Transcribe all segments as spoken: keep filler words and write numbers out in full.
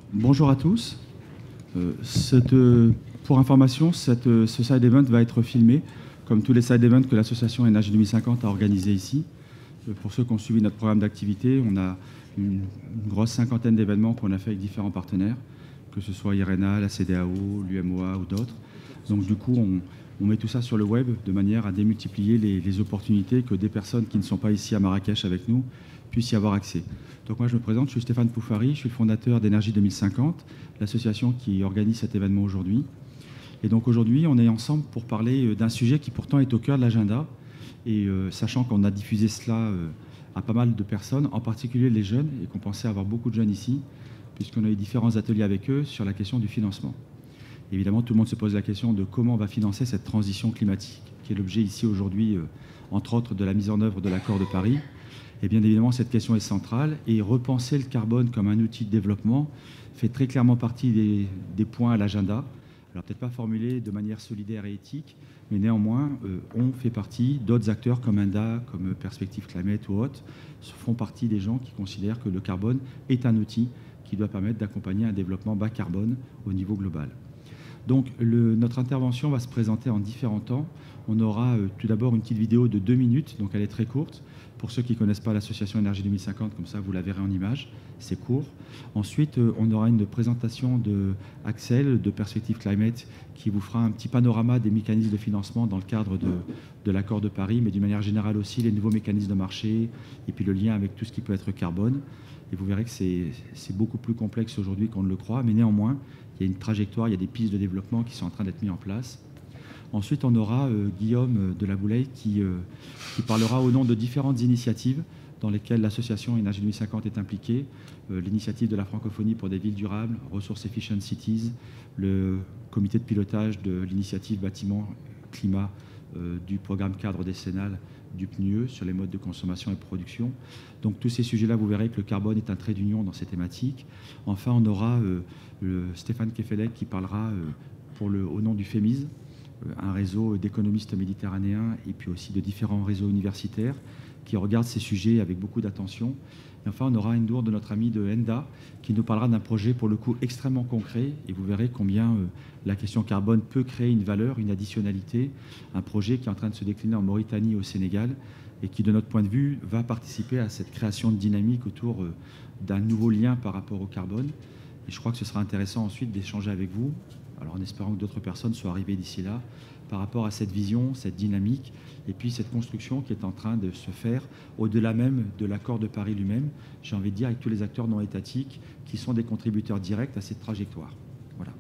Bonjour à tous. Euh, cette, euh, pour information, cette, euh, ce side event va être filmé, comme tous les side events que l'association Énergie deux mille cinquante a organisé ici. Euh, pour ceux qui ont suivi notre programme d'activité, on a une, une grosse cinquantaine d'événements qu'on a fait avec différents partenaires, que ce soit IRENA, la C D A O, l'U M O A ou d'autres. Donc du coup, on, on met tout ça sur le web de manière à démultiplier les, les opportunités que des personnes qui ne sont pas ici à Marrakech avec nous puissent y avoir accès. Donc moi je me présente, je suis Stéphane Poufari, je suis le fondateur d'Énergie deux mille cinquante, l'association qui organise cet événement aujourd'hui. Et donc aujourd'hui on est ensemble pour parler d'un sujet qui pourtant est au cœur de l'agenda, et euh, sachant qu'on a diffusé cela euh, à pas mal de personnes, en particulier les jeunes, et qu'on pensait avoir beaucoup de jeunes ici, puisqu'on a eu différents ateliers avec eux sur la question du financement. Évidemment, tout le monde se pose la question de comment on va financer cette transition climatique, qui est l'objet ici aujourd'hui, euh, entre autres, de la mise en œuvre de l'accord de Paris. Et bien évidemment, cette question est centrale, et repenser le carbone comme un outil de développement fait très clairement partie des, des points à l'agenda. Alors peut-être pas formulé de manière solidaire et éthique, mais néanmoins, euh, on fait partie, d'autres acteurs comme INDA, comme Perspective Climate ou autres, font partie des gens qui considèrent que le carbone est un outil qui doit permettre d'accompagner un développement bas carbone au niveau global. Donc le, notre intervention va se présenter en différents temps. On aura euh, tout d'abord une petite vidéo de deux minutes, donc elle est très courte. Pour ceux qui ne connaissent pas l'association Énergie deux mille cinquante, comme ça vous la verrez en image, c'est court. Ensuite, euh, on aura une présentation de Axel, de Perspective Climate, qui vous fera un petit panorama des mécanismes de financement dans le cadre de, de l'accord de Paris, mais d'une manière générale aussi les nouveaux mécanismes de marché, et puis le lien avec tout ce qui peut être carbone. Et vous verrez que c'est beaucoup plus complexe aujourd'hui qu'on ne le croit, mais néanmoins, il y a une trajectoire, il y a des pistes de développement qui sont en train d'être mises en place. Ensuite, on aura euh, Guillaume de la Boulaye qui, euh, qui parlera au nom de différentes initiatives dans lesquelles l'association Énergie deux mille cinquante est impliquée. Euh, L'initiative de la francophonie pour des villes durables, Resource Efficient Cities, le comité de pilotage de l'initiative bâtiment climat euh, du programme cadre décennal du P N U E sur les modes de consommation et de production. Donc tous ces sujets-là, vous verrez que le carbone est un trait d'union dans ces thématiques. Enfin, on aura euh, le Stéphane Kefelec qui parlera euh, pour le, au nom du FEMIS, euh, un réseau d'économistes méditerranéens et puis aussi de différents réseaux universitaires qui regardent ces sujets avec beaucoup d'attention. Et enfin, on aura Endur de notre ami de ENDA qui nous parlera d'un projet pour le coup extrêmement concret, et vous verrez combien euh, la question carbone peut créer une valeur, une additionnalité, un projet qui est en train de se décliner en Mauritanie et au Sénégal, et qui, de notre point de vue, va participer à cette création de dynamique autour euh, d'un nouveau lien par rapport au carbone. Et je crois que ce sera intéressant ensuite d'échanger avec vous, alors en espérant que d'autres personnes soient arrivées d'ici là, par rapport à cette vision, cette dynamique, et puis cette construction qui est en train de se faire au-delà même de l'accord de Paris lui-même, j'ai envie de dire, avec tous les acteurs non étatiques qui sont des contributeurs directs à cette trajectoire. Voilà.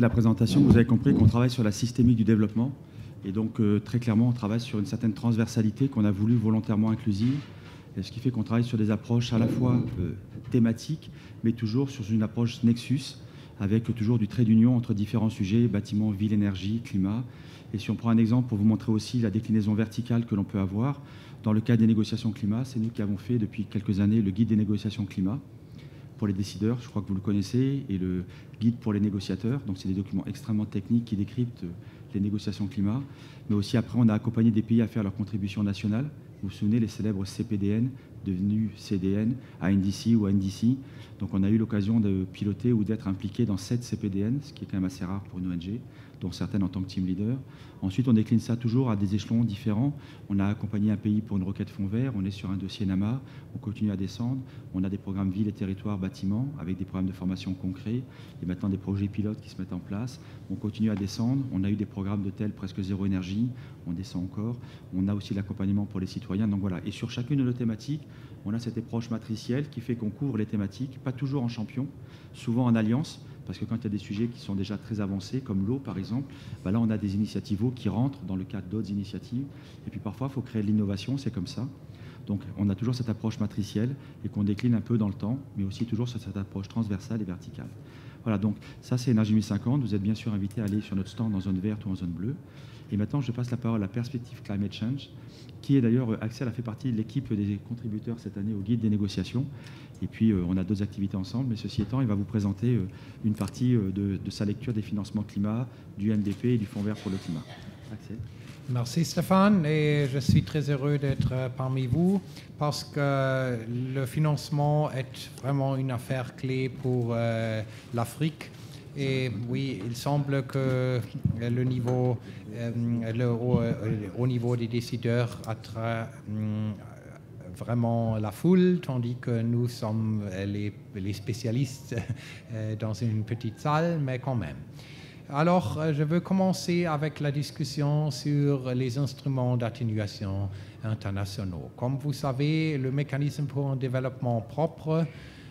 la présentation, vous avez compris qu'on travaille sur la systémique du développement. Et donc, euh, très clairement, on travaille sur une certaine transversalité qu'on a voulu volontairement inclusive, et ce qui fait qu'on travaille sur des approches à la fois euh, thématiques, mais toujours sur une approche nexus, avec toujours du trait d'union entre différents sujets, bâtiments, ville, énergie, climat. Et si on prend un exemple pour vous montrer aussi la déclinaison verticale que l'on peut avoir, dans le cadre des négociations climat, c'est nous qui avons fait depuis quelques années le guide des négociations climat pour les décideurs, je crois que vous le connaissez, et le guide pour les négociateurs. Donc, c'est des documents extrêmement techniques qui décryptent les négociations climat. Mais aussi, après, on a accompagné des pays à faire leur contribution nationale. Vous vous souvenez, les célèbres C P D N, devenus C D N, A N D C ou N D C. Donc, on a eu l'occasion de piloter ou d'être impliqué dans sept C P D N, ce qui est quand même assez rare pour une O N G, dont certaines en tant que team leader. Ensuite, on décline ça toujours à des échelons différents. On a accompagné un pays pour une requête fonds vert, on est sur un dossier N A M A, on continue à descendre. On a des programmes villes et territoires, bâtiments, avec des programmes de formation concrets, et maintenant des projets pilotes qui se mettent en place. On continue à descendre. On a eu des programmes de tel presque zéro énergie, on descend encore. On a aussi l'accompagnement pour les citoyens. Donc voilà. Et sur chacune de nos thématiques, on a cette approche matricielle qui fait qu'on couvre les thématiques, pas toujours en champion, souvent en alliance. Parce que quand il y a des sujets qui sont déjà très avancés, comme l'eau par exemple, bah là on a des initiatives eau qui rentrent dans le cadre d'autres initiatives. Et puis parfois il faut créer de l'innovation, c'est comme ça. Donc on a toujours cette approche matricielle et qu'on décline un peu dans le temps, mais aussi toujours sur cette approche transversale et verticale. Voilà, donc ça c'est Énergie mille cinquante. Vous êtes bien sûr invité à aller sur notre stand en zone verte ou en zone bleue. Et maintenant je passe la parole à Perspective Climate Change, qui est d'ailleurs, Axel a fait partie de l'équipe des contributeurs cette année au guide des négociations. Et puis, euh, on a d'autres activités ensemble. Mais ceci étant, il va vous présenter euh, une partie euh, de, de sa lecture des financements climat, du M D P et du Fonds vert pour le climat. Axel. Merci Stéphane, et je suis très heureux d'être parmi vous parce que le financement est vraiment une affaire clé pour euh, l'Afrique. Et oui, il semble que le niveau, euh, le, au, au niveau des décideurs attrape euh, vraiment la foule, tandis que nous sommes les, les spécialistes euh, dans une petite salle, mais quand même. Alors, je veux commencer avec la discussion sur les instruments d'atténuation internationaux. Comme vous savez, le mécanisme pour un développement propre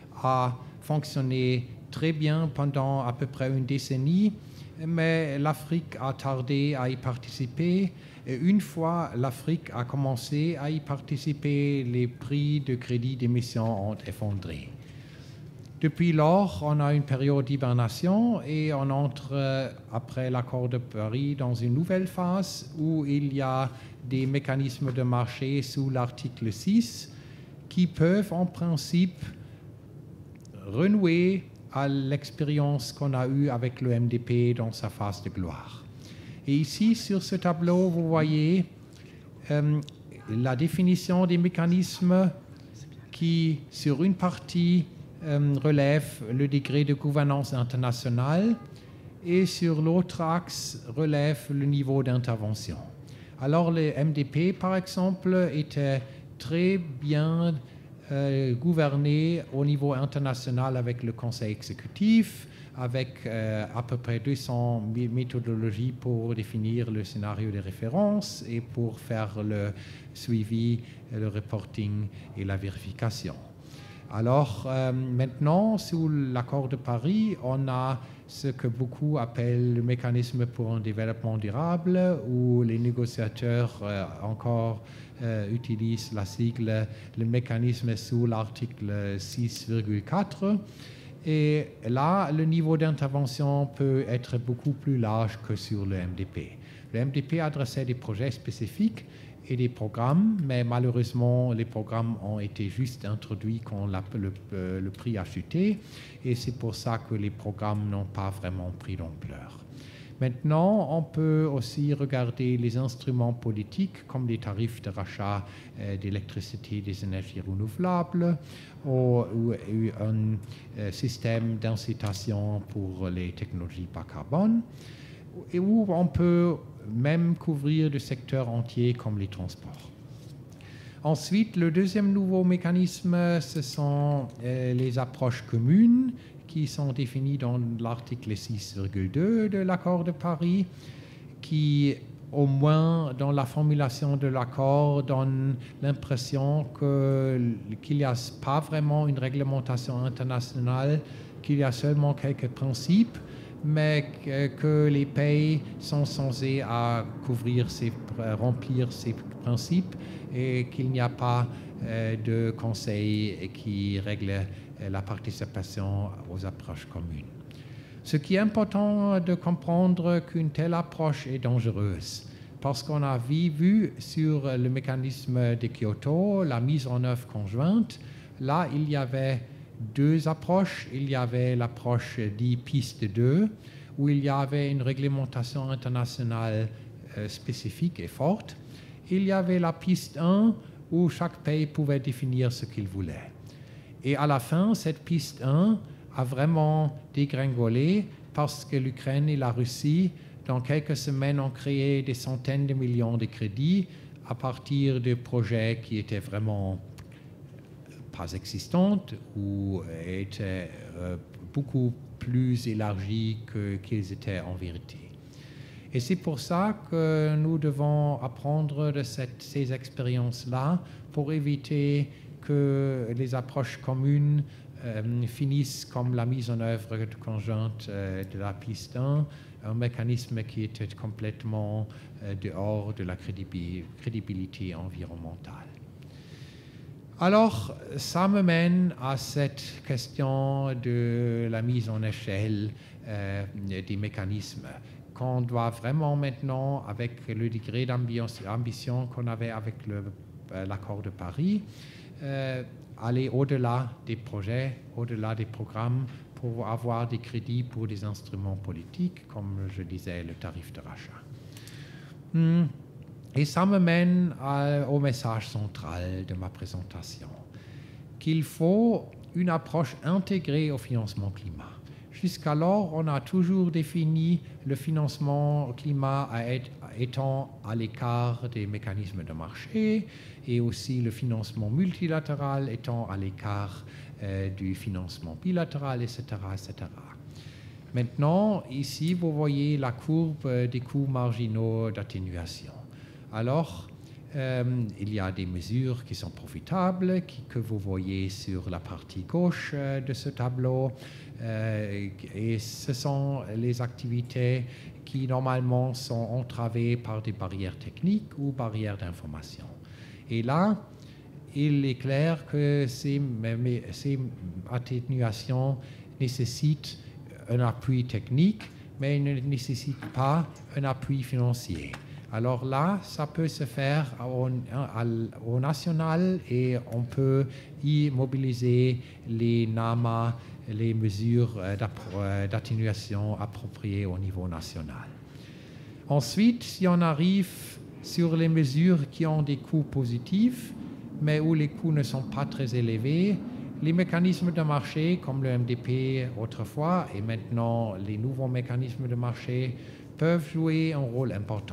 a fonctionné très bien pendant à peu près une décennie, mais l'Afrique a tardé à y participer. Et une fois l'Afrique a commencé à y participer, les prix de crédit d'émission ont effondré. Depuis lors, on a une période d'hibernation et on entre, euh, après l'accord de Paris, dans une nouvelle phase où il y a des mécanismes de marché sous l'article six qui peuvent en principe renouer à l'expérience qu'on a eue avec le M D P dans sa phase de gloire. Et ici, sur ce tableau, vous voyez euh, la définition des mécanismes qui, sur une partie, euh, relève le degré de gouvernance internationale et sur l'autre axe, relève le niveau d'intervention. Alors, le M D P, par exemple, était très bien Euh, gouverné au niveau international avec le Conseil exécutif, avec euh, à peu près deux cents méthodologies pour définir le scénario de référence et pour faire le suivi, le reporting et la vérification. Alors euh, maintenant, sous l'accord de Paris, on a ce que beaucoup appellent le mécanisme pour un développement durable, où les négociateurs euh, encore euh, utilisent la sigle, le mécanisme sous l'article six virgule quatre. Et là, le niveau d'intervention peut être beaucoup plus large que sur le M D P. Le M D P adressait des projets spécifiques et des programmes, mais malheureusement, les programmes ont été juste introduits quand la, le, euh, le prix a chuté, et c'est pour ça que les programmes n'ont pas vraiment pris d'ampleur. Maintenant, on peut aussi regarder les instruments politiques comme les tarifs de rachat euh, d'électricité des énergies renouvelables ou, ou, ou un euh, système d'incitation pour les technologies bas carbone, et où on peut même couvrir des secteurs entiers comme les transports. Ensuite, le deuxième nouveau mécanisme, ce sont euh, les approches communes qui sont définies dans l'article six virgule deux de l'accord de Paris, qui, au moins dans la formulation de l'accord, donne l'impression que, qu'il n'y a pas vraiment une réglementation internationale, qu'il y a seulement quelques principes, mais que, que les pays sont censés à couvrir ces, remplir ces principes et qu'il n'y a pas euh, de conseil qui règle euh, la participation aux approches communes. Ce qui est important de comprendre qu'une telle approche est dangereuse parce qu'on a vu, vu sur le mécanisme de Kyoto, la mise en œuvre conjointe, là il y avait deux approches. Il y avait l'approche dite piste deux, où il y avait une réglementation internationale euh, spécifique et forte. Il y avait la piste un, où chaque pays pouvait définir ce qu'il voulait. Et à la fin, cette piste un a vraiment dégringolé parce que l'Ukraine et la Russie, dans quelques semaines, ont créé des centaines de millions de crédits à partir de projets qui étaient vraiment pas existantes ou étaient euh, beaucoup plus élargis que, qu'ils étaient en vérité. Et c'est pour ça que nous devons apprendre de cette, ces expériences-là pour éviter que les approches communes euh, finissent comme la mise en œuvre conjointe euh, de la piste un, un mécanisme qui était complètement euh, dehors de la crédibi- crédibilité environnementale. Alors, ça me mène à cette question de la mise en échelle euh, des mécanismes qu'on doit vraiment maintenant, avec le degré d'ambition qu'on avait avec le, euh, l'accord de Paris, euh, aller au-delà des projets, au-delà des programmes pour avoir des crédits pour des instruments politiques, comme je disais, le tarif de rachat. Hmm. Et ça me mène à, au message central de ma présentation, qu'il faut une approche intégrée au financement climat. Jusqu'alors, on a toujours défini le financement climat étant à l'écart des mécanismes de marché et aussi le financement multilatéral étant à l'écart euh, du financement bilatéral, et cetera, et cetera. Maintenant, ici, vous voyez la courbe des coûts marginaux d'atténuation. Alors, euh, il y a des mesures qui sont profitables, qui, que vous voyez sur la partie gauche euh, de ce tableau, euh, et ce sont les activités qui normalement sont entravées par des barrières techniques ou barrières d'information. Et là, il est clair que ces, ces atténuations nécessitent un appui technique, mais ne nécessitent pas un appui financier. Alors là, ça peut se faire au, au national et on peut y mobiliser les NAMA, les mesures d'atténuation appropriées au niveau national. Ensuite, si on arrive sur les mesures qui ont des coûts positifs, mais où les coûts ne sont pas très élevés, les mécanismes de marché, comme le M D P autrefois et maintenant les nouveaux mécanismes de marché, peuvent jouer un rôle important.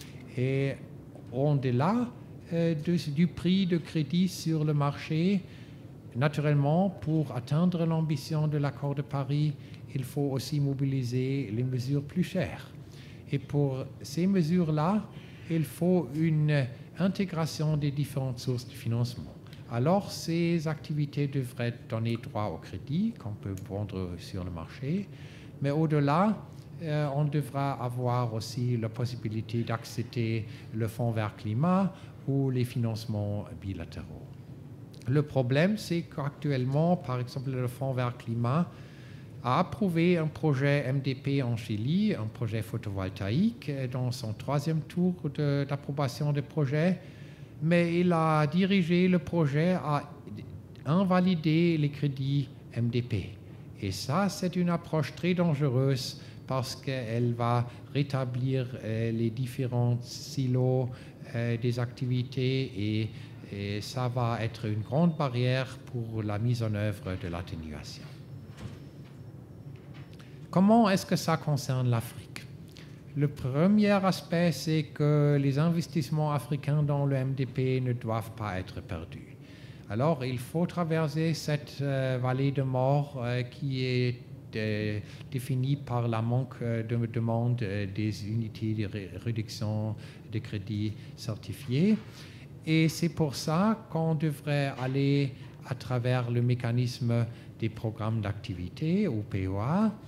Et au-delà euh, de, du prix de crédit sur le marché, naturellement, pour atteindre l'ambition de l'accord de Paris, il faut aussi mobiliser les mesures plus chères. Et pour ces mesures-là, il faut une intégration des différentes sources de financement. Alors, ces activités devraient donner droit au crédit qu'on peut vendre sur le marché, mais au-delà, Euh, on devra avoir aussi la possibilité d'accéder le Fonds vert climat ou les financements bilatéraux. Le problème, c'est qu'actuellement, par exemple, le Fonds vert climat a approuvé un projet M D P en Chili, un projet photovoltaïque, dans son troisième tour de, d'approbation de projet, mais il a dirigé le projet à invalider les crédits M D P. Et ça, c'est une approche très dangereuse parce qu'elle va rétablir euh, les différents silos euh, des activités et, et ça va être une grande barrière pour la mise en œuvre de l'atténuation. Comment est-ce que ça concerne l'Afrique? Le premier aspect, c'est que les investissements africains dans le M D P ne doivent pas être perdus. Alors, il faut traverser cette euh, vallée de mort euh, qui est euh, définie par la manque de demande euh, des unités de ré réduction de crédit certifiées. Et c'est pour ça qu'on devrait aller à travers le mécanisme des programmes d'activité, ou P O A,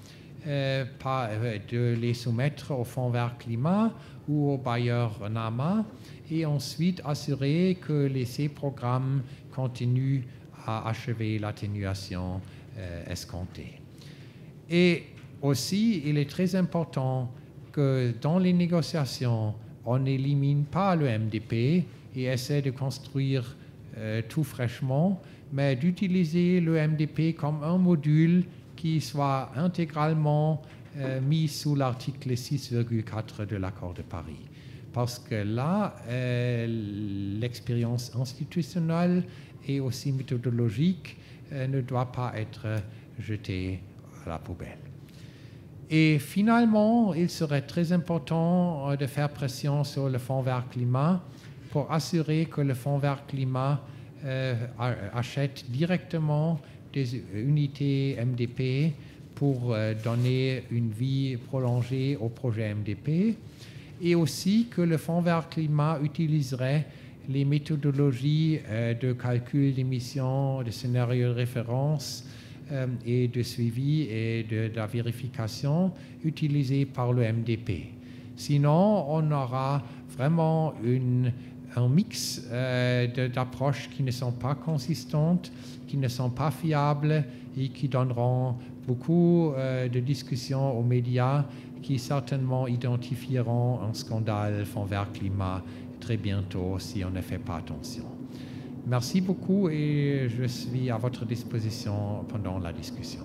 euh, par, euh, de les soumettre au Fonds vert climat ou au bailleur NAMA, et ensuite assurer que les, ces programmes continuent à achever l'atténuation euh, escomptée. Et aussi, il est très important que dans les négociations, on n'élimine pas le M D P et essaie de construire euh, tout fraîchement, mais d'utiliser le M D P comme un module qui soit intégralement euh, mis sous l'article six virgule quatre de l'accord de Paris. Parce que là, euh, l'expérience institutionnelle et aussi méthodologique euh, ne doit pas être jetée à la poubelle. Et finalement, il serait très important euh, de faire pression sur le Fonds vert climat pour assurer que le Fonds vert climat euh, achète directement des unités M D P pour euh, donner une vie prolongée au projet M D P, et aussi que le Fonds vert climat utiliserait les méthodologies euh, de calcul d'émissions, de scénarios de référence euh, et de suivi et de, de la vérification utilisées par le M D P. Sinon, on aura vraiment une, un mix euh, de, d'approches qui ne sont pas consistantes, qui ne sont pas fiables et qui donneront beaucoup euh, de discussions aux médias qui certainement identifieront un scandale Fonds vert climat très bientôt si on ne fait pas attention. Merci beaucoup et je suis à votre disposition pendant la discussion.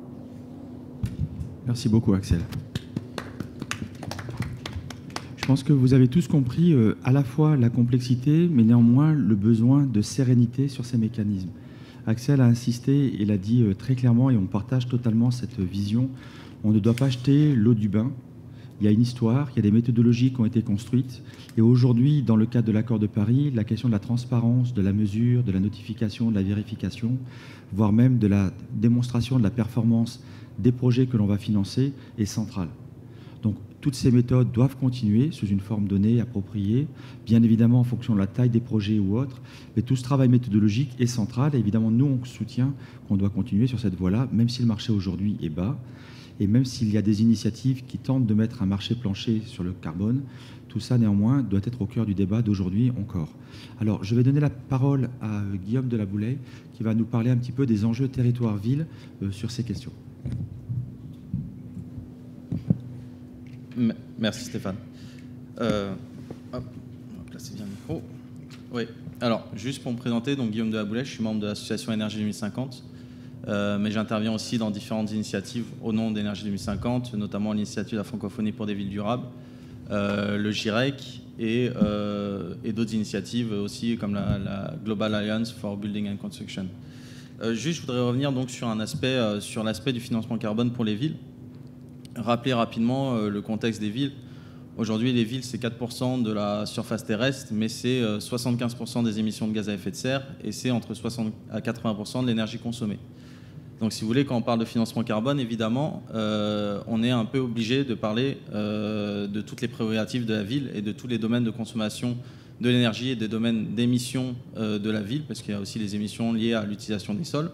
Merci beaucoup, Axel. Je pense que vous avez tous compris euh, à la fois la complexité, mais néanmoins le besoin de sérénité sur ces mécanismes. Axel a insisté et l'a dit euh, très clairement, et on partage totalement cette vision. On ne doit pas jeter l'eau du bain. Il y a une histoire, il y a des méthodologies qui ont été construites. Et aujourd'hui, dans le cadre de l'accord de Paris, la question de la transparence, de la mesure, de la notification, de la vérification, voire même de la démonstration de la performance des projets que l'on va financer est centrale. Donc, toutes ces méthodes doivent continuer sous une forme donnée, appropriée, bien évidemment en fonction de la taille des projets ou autres. Mais tout ce travail méthodologique est central. Et évidemment, nous, on soutient qu'on doit continuer sur cette voie-là, même si le marché aujourd'hui est bas. Et même s'il y a des initiatives qui tentent de mettre un marché plancher sur le carbone, tout ça, néanmoins, doit être au cœur du débat d'aujourd'hui encore. Alors, je vais donner la parole à Guillaume Delaboulaye, qui va nous parler un petit peu des enjeux territoire-ville euh, sur ces questions. Merci Stéphane. Euh, hop, on va placer bien le micro. Oui, alors, juste pour me présenter, donc Guillaume Delaboulaye, je suis membre de l'association Énergie deux mille cinquante. Euh, mais j'interviens aussi dans différentes initiatives au nom d'Énergie deux mille cinquante, notamment l'initiative de la francophonie pour des villes durables, euh, le GIREC et, euh, et d'autres initiatives aussi comme la, la Global Alliance for Building and Construction. Euh, juste, je voudrais revenir donc sur un aspect, euh, sur l'aspect du financement carbone pour les villes. Rappeler rapidement euh, le contexte des villes. Aujourd'hui, les villes, c'est quatre pour cent de la surface terrestre, mais c'est euh, soixante-quinze pour cent des émissions de gaz à effet de serre et c'est entre soixante à quatre-vingts pour cent de l'énergie consommée. Donc, si vous voulez, quand on parle de financement carbone, évidemment, euh, on est un peu obligé de parler euh, de toutes les prérogatives de la ville et de tous les domaines de consommation de l'énergie et des domaines d'émissions euh, de la ville, parce qu'il y a aussi les émissions liées à l'utilisation des sols.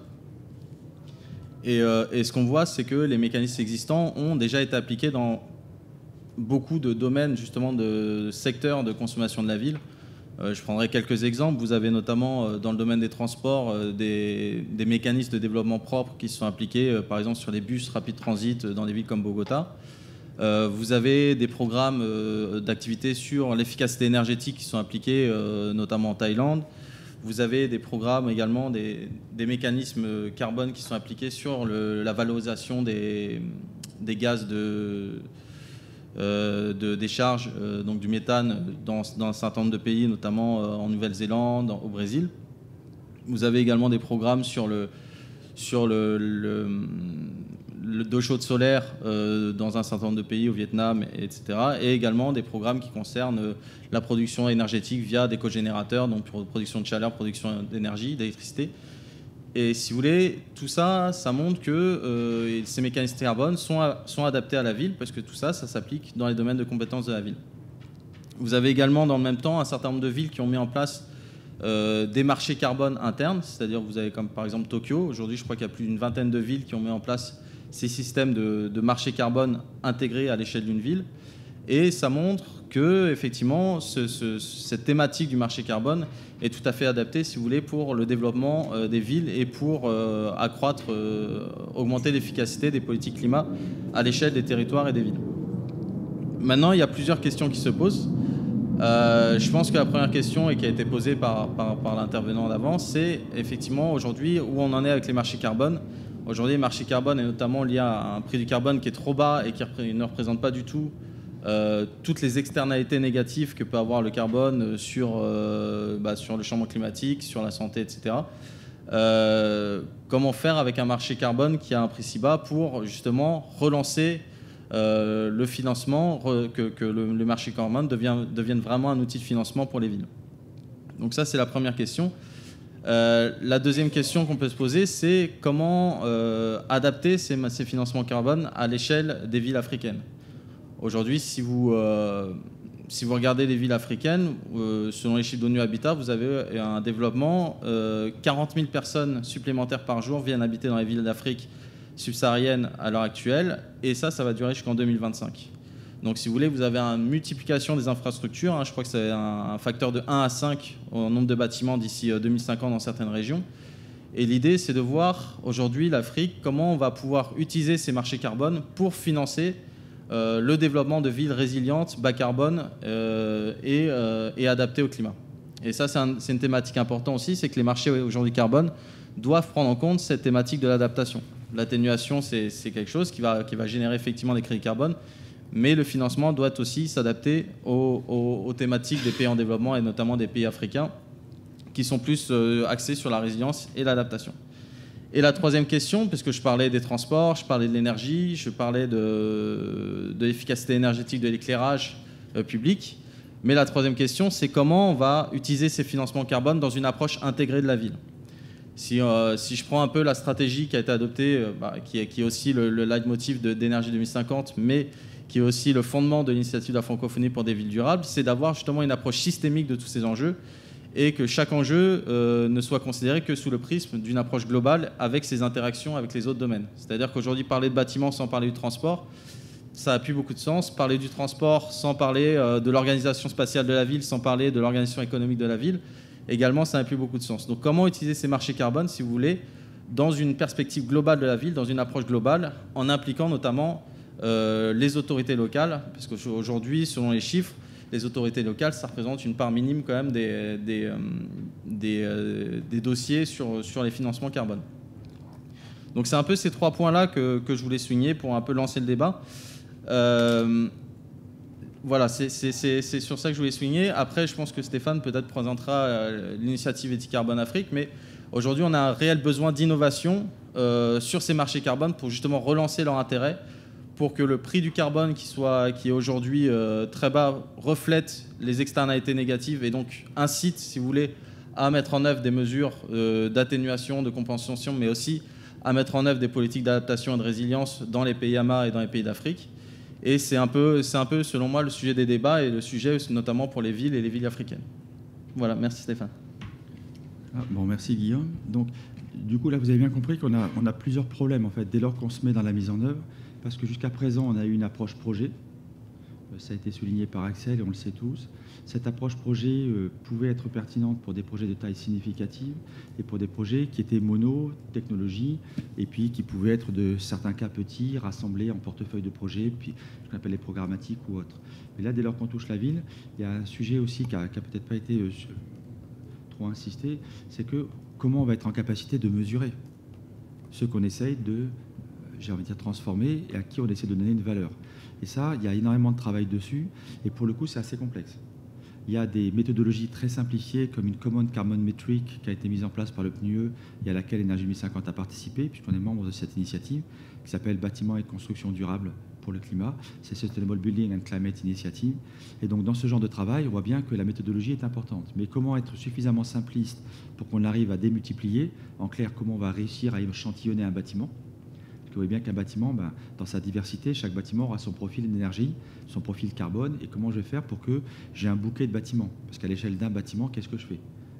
Et, euh, et ce qu'on voit, c'est que les mécanismes existants ont déjà été appliqués dans beaucoup de domaines, justement, de secteurs de consommation de la ville. Euh, je prendrai quelques exemples. Vous avez notamment euh, dans le domaine des transports euh, des, des mécanismes de développement propre qui se sont appliqués, euh, par exemple sur les bus rapid transit euh, dans des villes comme Bogota. Euh, vous avez des programmes euh, d'activité sur l'efficacité énergétique qui sont appliqués euh, notamment en Thaïlande. Vous avez des programmes également, des, des mécanismes carbone qui sont appliqués sur le, la valorisation des, des gaz de... Euh, de décharge euh, donc du méthane dans, dans un certain nombre de pays, notamment euh, en Nouvelle-Zélande, au Brésil. Vous avez également des programmes sur le, sur le, le, le d'eau chaude solaire euh, dans un certain nombre de pays, au Vietnam, et cetera. Et également des programmes qui concernent la production énergétique via des cogénérateurs, donc pour production de chaleur, production d'énergie, d'électricité. Et si vous voulez, tout ça, ça montre que euh, ces mécanismes carbone sont, à, sont adaptés à la ville, parce que tout ça, ça s'applique dans les domaines de compétences de la ville. Vous avez également, dans le même temps, un certain nombre de villes qui ont mis en place euh, des marchés carbone internes, c'est-à-dire vous avez comme par exemple Tokyo. Aujourd'hui, je crois qu'il y a plus d'une vingtaine de villes qui ont mis en place ces systèmes de, de marché carbone intégrés à l'échelle d'une ville. Et ça montre que, effectivement, ce, ce, cette thématique du marché carbone est tout à fait adaptée, si vous voulez, pour le développement euh, des villes et pour euh, accroître, euh, augmenter l'efficacité des politiques climat à l'échelle des territoires et des villes. Maintenant, il y a plusieurs questions qui se posent. Euh, je pense que la première question, et qui a été posée par, par, par l'intervenant d'avant, c'est effectivement aujourd'hui où on en est avec les marchés carbone. Aujourd'hui, les marchés carbone est notamment lié à un prix du carbone qui est trop bas et qui ne représente pas du tout euh, toutes les externalités négatives que peut avoir le carbone sur, euh, bah, sur le changement climatique, sur la santé, et cetera. Euh, comment faire avec un marché carbone qui a un prix si bas pour justement relancer Euh, le financement, re, que, que le, le marché carbone devient, devienne vraiment un outil de financement pour les villes. Donc ça, c'est la première question. Euh, la deuxième question qu'on peut se poser, c'est comment euh, adapter ces, ces financements carbone à l'échelle des villes africaines. Aujourd'hui, si vous, euh, si vous regardez les villes africaines, euh, selon les chiffres d'ONU Habitat, vous avez un développement, euh, quarante mille personnes supplémentaires par jour viennent habiter dans les villes d'Afrique subsaharienne à l'heure actuelle, et ça, ça va durer jusqu'en deux mille vingt-cinq. Donc, si vous voulez, vous avez une multiplication des infrastructures. Hein, je crois que c'est un, un facteur de un à cinq au nombre de bâtiments d'ici deux mille cinquante dans certaines régions. Et l'idée, c'est de voir aujourd'hui l'Afrique, comment on va pouvoir utiliser ces marchés carbone pour financer euh, le développement de villes résilientes, bas carbone euh, et, euh, et adaptées au climat. Et ça, c'est, un, c'est une thématique importante aussi, c'est que les marchés aujourd'hui carbone doivent prendre en compte cette thématique de l'adaptation. L'atténuation, c'est, c'est quelque chose qui va, qui va générer effectivement des crédits carbone, mais le financement doit aussi s'adapter aux, aux, aux thématiques des pays en développement et notamment des pays africains qui sont plus euh, axés sur la résilience et l'adaptation. Et la troisième question, puisque je parlais des transports, je parlais de l'énergie, je parlais de, de l'efficacité énergétique de l'éclairage euh, public, mais la troisième question, c'est comment on va utiliser ces financements carbone dans une approche intégrée de la ville. Si, euh, si je prends un peu la stratégie qui a été adoptée, euh, bah, qui, est, qui est aussi le, le leitmotiv de, d'Énergie deux mille cinquante, mais qui est aussi le fondement de l'initiative de la francophonie pour des villes durables, c'est d'avoir justement une approche systémique de tous ces enjeux et que chaque enjeu euh, ne soit considéré que sous le prisme d'une approche globale avec ses interactions avec les autres domaines. C'est-à-dire qu'aujourd'hui, parler de bâtiments sans parler du transport, ça n'a plus beaucoup de sens. Parler du transport sans parler euh, de l'organisation spatiale de la ville, sans parler de l'organisation économique de la ville, également, ça n'a plus beaucoup de sens. Donc, comment utiliser ces marchés carbone, si vous voulez, dans une perspective globale de la ville, dans une approche globale, en impliquant notamment euh, les autorités locales, parce qu'aujourd'hui, selon les chiffres, les autorités locales, ça représente une part minime quand même des, des, euh, des, euh, des dossiers sur, sur les financements carbone. Donc, c'est un peu ces trois points-là que, que je voulais souligner pour un peu lancer le débat. Euh, Voilà, c'est, c'est, c'est, c'est sur ça que je voulais souligner. Après, je pense que Stéphane peut-être présentera l'initiative Ethi-Carbone Afrique, mais aujourd'hui, on a un réel besoin d'innovation euh, sur ces marchés carbone pour justement relancer leur intérêt, pour que le prix du carbone qui, soit, qui est aujourd'hui euh, très bas reflète les externalités négatives et donc incite, si vous voulez, à mettre en œuvre des mesures euh, d'atténuation, de compensation, mais aussi à mettre en œuvre des politiques d'adaptation et de résilience dans les pays A M A et dans les pays d'Afrique. Et c'est un, peu, c'est un peu, selon moi, le sujet des débats et le sujet notamment pour les villes et les villes africaines. Voilà, merci Stéphane. Ah, bon, merci Guillaume. Donc, du coup, là, vous avez bien compris qu'on a, on a plusieurs problèmes, en fait, dès lors qu'on se met dans la mise en œuvre, parce que jusqu'à présent, on a eu une approche projet. Ça a été souligné par Axel, et on le sait tous. Cette approche projet euh, pouvait être pertinente pour des projets de taille significative et pour des projets qui étaient mono, technologie, et puis qui pouvaient être de certains cas petits, rassemblés en portefeuille de projets, puis ce qu'on appelle les programmatiques ou autres. Mais là, dès lors qu'on touche la ville, il y a un sujet aussi qui n'a peut-être pas été euh, trop insisté, c'est que comment on va être en capacité de mesurer ce qu'on essaye de, j'ai envie de dire, transformer et à qui on essaie de donner une valeur. Et ça, il y a énormément de travail dessus, et pour le coup, c'est assez complexe. Il y a des méthodologies très simplifiées, comme une Common Carbon Metric qui a été mise en place par le P N U E et à laquelle Énergie deux mille cinquante a participé, puisqu'on est membre de cette initiative, qui s'appelle Bâtiments et construction durable pour le climat. C'est Sustainable Building and Climate Initiative. Et donc, dans ce genre de travail, on voit bien que la méthodologie est importante. Mais comment être suffisamment simpliste pour qu'on arrive à démultiplier? En clair, comment on va réussir à échantillonner un bâtiment? Vous voyez bien qu'un bâtiment, ben, dans sa diversité, chaque bâtiment aura son profil d'énergie, son profil carbone, et comment je vais faire pour que j'ai un bouquet de bâtiments? Parce qu'à l'échelle d'un bâtiment, qu'est-ce que je fais?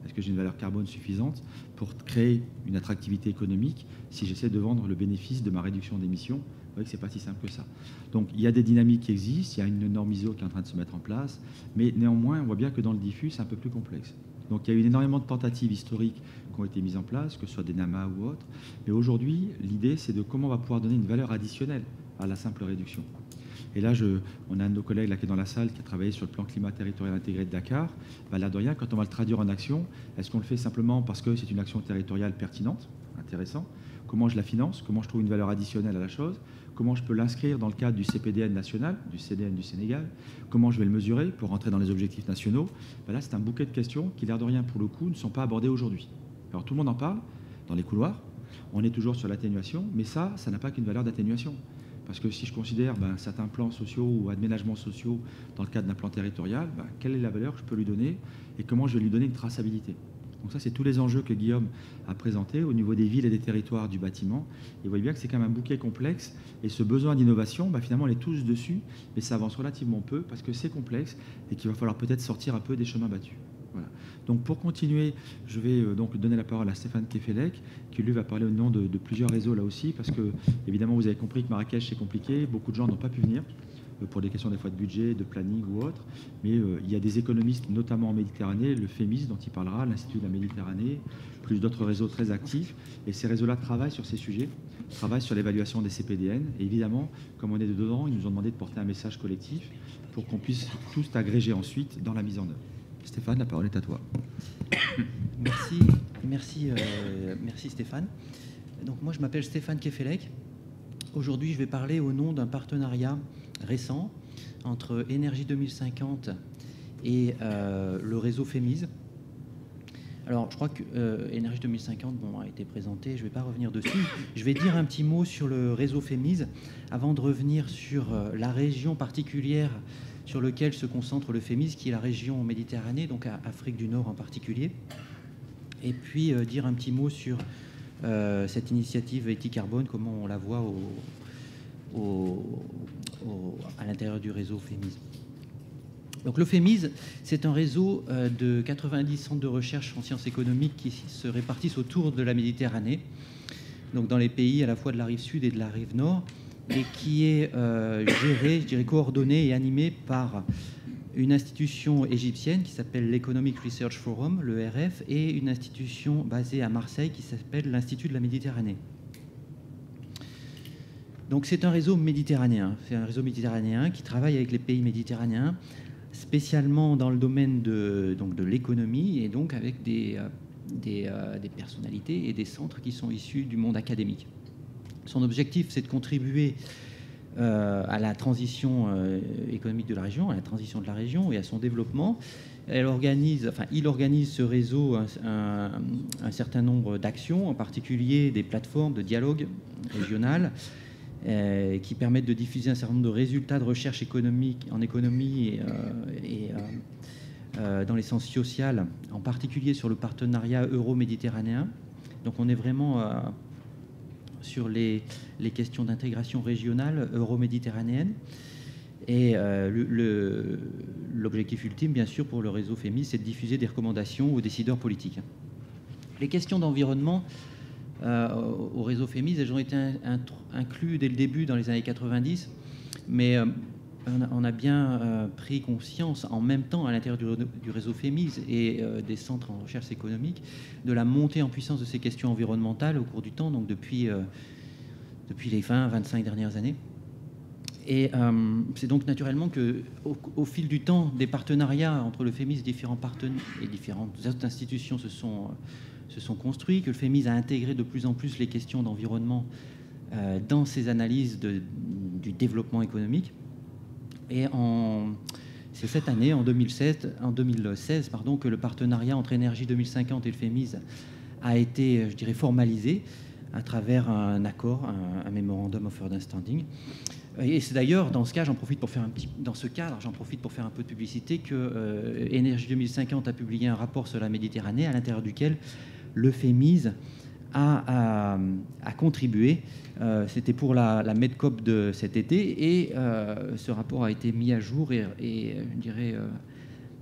Est-ce que j'ai une valeur carbone suffisante pour créer une attractivité économique si j'essaie de vendre le bénéfice de ma réduction d'émissions? Vous voyez que ce n'est pas si simple que ça. Donc il y a des dynamiques qui existent, il y a une norme I S O qui est en train de se mettre en place, mais néanmoins, on voit bien que dans le diffus, c'est un peu plus complexe. Donc il y a eu énormément de tentatives historiques qui ont été mises en place, que ce soit des NAMA ou autres. Mais aujourd'hui, l'idée, c'est de comment on va pouvoir donner une valeur additionnelle à la simple réduction. Et là, je, on a un de nos collègues là, qui est dans la salle, qui a travaillé sur le plan climat territorial intégré de Dakar. Bah, là, de rien, quand on va le traduire en action, est-ce qu'on le fait simplement parce que c'est une action territoriale pertinente, intéressant? Comment je la finance? Comment je trouve une valeur additionnelle à la chose? Comment je peux l'inscrire dans le cadre du C P D N national, du C D N du Sénégal? Comment je vais le mesurer pour rentrer dans les objectifs nationaux? Bah, là, c'est un bouquet de questions qui, l'air de rien, pour le coup, ne sont pas abordées aujourd'hui. Alors, tout le monde en parle dans les couloirs. On est toujours sur l'atténuation, mais ça, ça n'a pas qu'une valeur d'atténuation. Parce que si je considère ben, certains plans sociaux ou aménagements sociaux dans le cadre d'un plan territorial, ben, quelle est la valeur que je peux lui donner et comment je vais lui donner une traçabilité? Donc ça, c'est tous les enjeux que Guillaume a présentés au niveau des villes et des territoires du bâtiment. Et vous voyez bien que c'est quand même un bouquet complexe. Et ce besoin d'innovation, ben, finalement, on est tous dessus, mais ça avance relativement peu parce que c'est complexe et qu'il va falloir peut-être sortir un peu des chemins battus. Voilà. Donc pour continuer, je vais euh, donc donner la parole à Stéphane Kefelec, qui lui va parler au nom de, de plusieurs réseaux là aussi, parce que évidemment vous avez compris que Marrakech c'est compliqué, beaucoup de gens n'ont pas pu venir euh, pour des questions des fois de budget, de planning ou autre, mais euh, il y a des économistes, notamment en Méditerranée, le FEMIS dont il parlera, l'Institut de la Méditerranée, plus d'autres réseaux très actifs, et ces réseaux-là travaillent sur ces sujets, travaillent sur l'évaluation des C P D N, et évidemment, comme on est dedans, ils nous ont demandé de porter un message collectif pour qu'on puisse tous agréger ensuite dans la mise en œuvre. Stéphane, la parole est à toi. Merci, merci, euh, merci Stéphane. Donc moi je m'appelle Stéphane Kefelec. Aujourd'hui je vais parler au nom d'un partenariat récent entre Énergie deux mille cinquante et euh, le réseau FEMIS. Alors je crois que euh, Énergie deux mille cinquante bon, a été présenté, je ne vais pas revenir dessus. Je vais dire un petit mot sur le réseau FEMIS avant de revenir sur euh, la région particulière sur lequel se concentre le FEMIS, qui est la région Méditerranée, donc à Afrique du Nord en particulier. Et puis euh, dire un petit mot sur euh, cette initiative Eticarbone, comment on la voit au, au, au, à l'intérieur du réseau FEMIS. Donc le FEMIS, c'est un réseau euh, de quatre-vingt-dix centres de recherche en sciences économiques qui se répartissent autour de la Méditerranée, donc dans les pays à la fois de la rive sud et de la rive nord, et qui est euh, géré, je dirais coordonné et animé par une institution égyptienne qui s'appelle l'Economic Research Forum, le R F, et une institution basée à Marseille qui s'appelle l'Institut de la Méditerranée. Donc c'est un réseau méditerranéen, c'est un réseau méditerranéen qui travaille avec les pays méditerranéens, spécialement dans le domaine de, donc de l'économie, et donc avec des, des, euh, des personnalités et des centres qui sont issus du monde académique. Son objectif, c'est de contribuer euh, à la transition euh, économique de la région, à la transition de la région et à son développement. Elle organise, enfin, il organise ce réseau un, un, un certain nombre d'actions, en particulier des plateformes de dialogue régionales euh, qui permettent de diffuser un certain nombre de résultats de recherche économique en économie et, euh, et euh, euh, dans les sciences sociales, en particulier sur le partenariat euro-méditerranéen. Donc on est vraiment euh, sur les, les questions d'intégration régionale euro-méditerranéenne. Et euh, le, l'objectif ultime, bien sûr, pour le réseau FEMIS, c'est de diffuser des recommandations aux décideurs politiques. Les questions d'environnement euh, au réseau FEMIS, elles ont été in, in, incluses dès le début, dans les années quatre-vingt-dix, mais euh, on, a, on a bien euh, pris conscience, en même temps, à l'intérieur du, du réseau FEMIS et euh, des centres en recherche économique, de la montée en puissance de ces questions environnementales au cours du temps, donc depuis, euh, depuis les vingt à vingt-cinq dernières années. Et euh, c'est donc naturellement qu'au au fil du temps, des partenariats entre le FEMIS et différents partenaires et différentes autres institutions se sont, se sont construits, que le FEMIS a intégré de plus en plus les questions d'environnement euh, dans ses analyses de, du développement économique. Et en, c'est cette année, en deux mille seize, en deux mille seize pardon, que le partenariat entre Énergie deux mille cinquante et le FEMIS a été, je dirais, formalisé à travers un accord, un, un Memorandum of Understanding. Et c'est d'ailleurs dans ce cas, j'en profite pour faire un petit, dans ce cadre, j'en profite pour faire un peu de publicité que euh, Énergie deux mille cinquante a publié un rapport sur la Méditerranée, à l'intérieur duquel le FEMIS a, a, a contribué. Euh, c'était pour la, la MEDCOP de cet été, et euh, ce rapport a été mis à jour et, et je dirais, euh,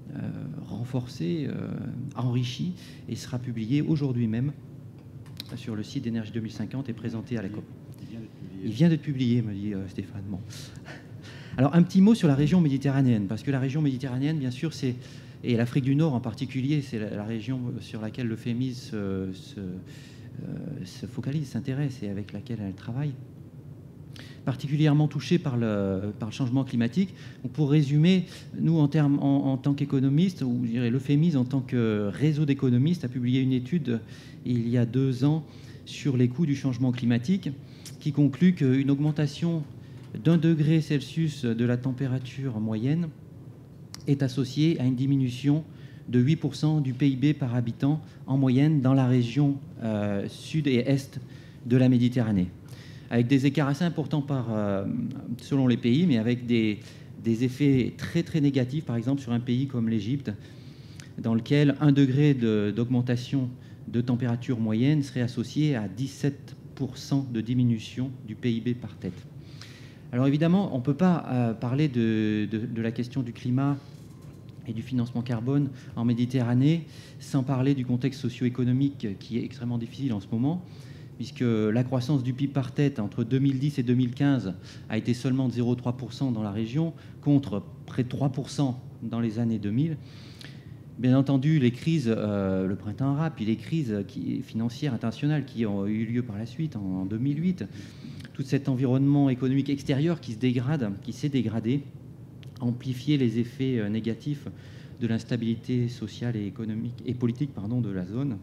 euh, renforcé, euh, enrichi, et sera publié aujourd'hui même sur le site d'Énergie deux mille cinquante et présenté à la COP. Il vient d'être publié, me dit euh, Stéphane. Bon. Alors, un petit mot sur la région méditerranéenne, parce que la région méditerranéenne, bien sûr, c'est, et l'Afrique du Nord en particulier, c'est la, la région sur laquelle le FEMIS se, se, euh, se focalise, s'intéresse et avec laquelle elle travaille, particulièrement touchée par le, par le changement climatique. Donc, pour résumer, nous, en, termes, en, en tant qu'économistes, ou je dirais le FEMIS en tant que réseau d'économistes, a publié une étude il y a deux ans sur les coûts du changement climatique, qui conclut qu'une augmentation d'un degré Celsius de la température moyenne est associée à une diminution de huit pour cent du P I B par habitant en moyenne dans la région euh, sud et est de la Méditerranée, avec des écarts assez importants par, euh, selon les pays, mais avec des, des effets très très négatifs, par exemple sur un pays comme l'Égypte, dans lequel un degré de, d'augmentation de température moyenne serait associé à dix-sept pour cent de diminution du P I B par tête. Alors évidemment, on ne peut pas euh, parler de, de, de la question du climat et du financement carbone en Méditerranée sans parler du contexte socio-économique qui est extrêmement difficile en ce moment, puisque la croissance du P I B par tête entre deux mille dix et deux mille quinze a été seulement de zéro virgule trois pour cent dans la région, contre près de trois pour cent dans les années deux mille. Bien entendu, les crises, euh, le printemps arabe, puis les crises qui, financières internationales qui ont eu lieu par la suite en, en deux mille huit, tout cet environnement économique extérieur qui se dégrade, qui s'est dégradé, amplifié les effets euh, négatifs de l'instabilité sociale et économique et politique, pardon, de la zone.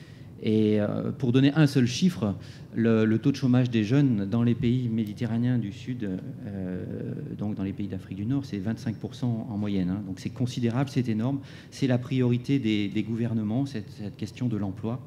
Et euh, pour donner un seul chiffre, le, le taux de chômage des jeunes dans les pays méditerranéens du Sud, euh, donc dans les pays d'Afrique du Nord, c'est vingt-cinq pour cent en moyenne. Hein. Donc c'est considérable, c'est énorme. C'est la priorité des, des gouvernements, cette, cette question de l'emploi.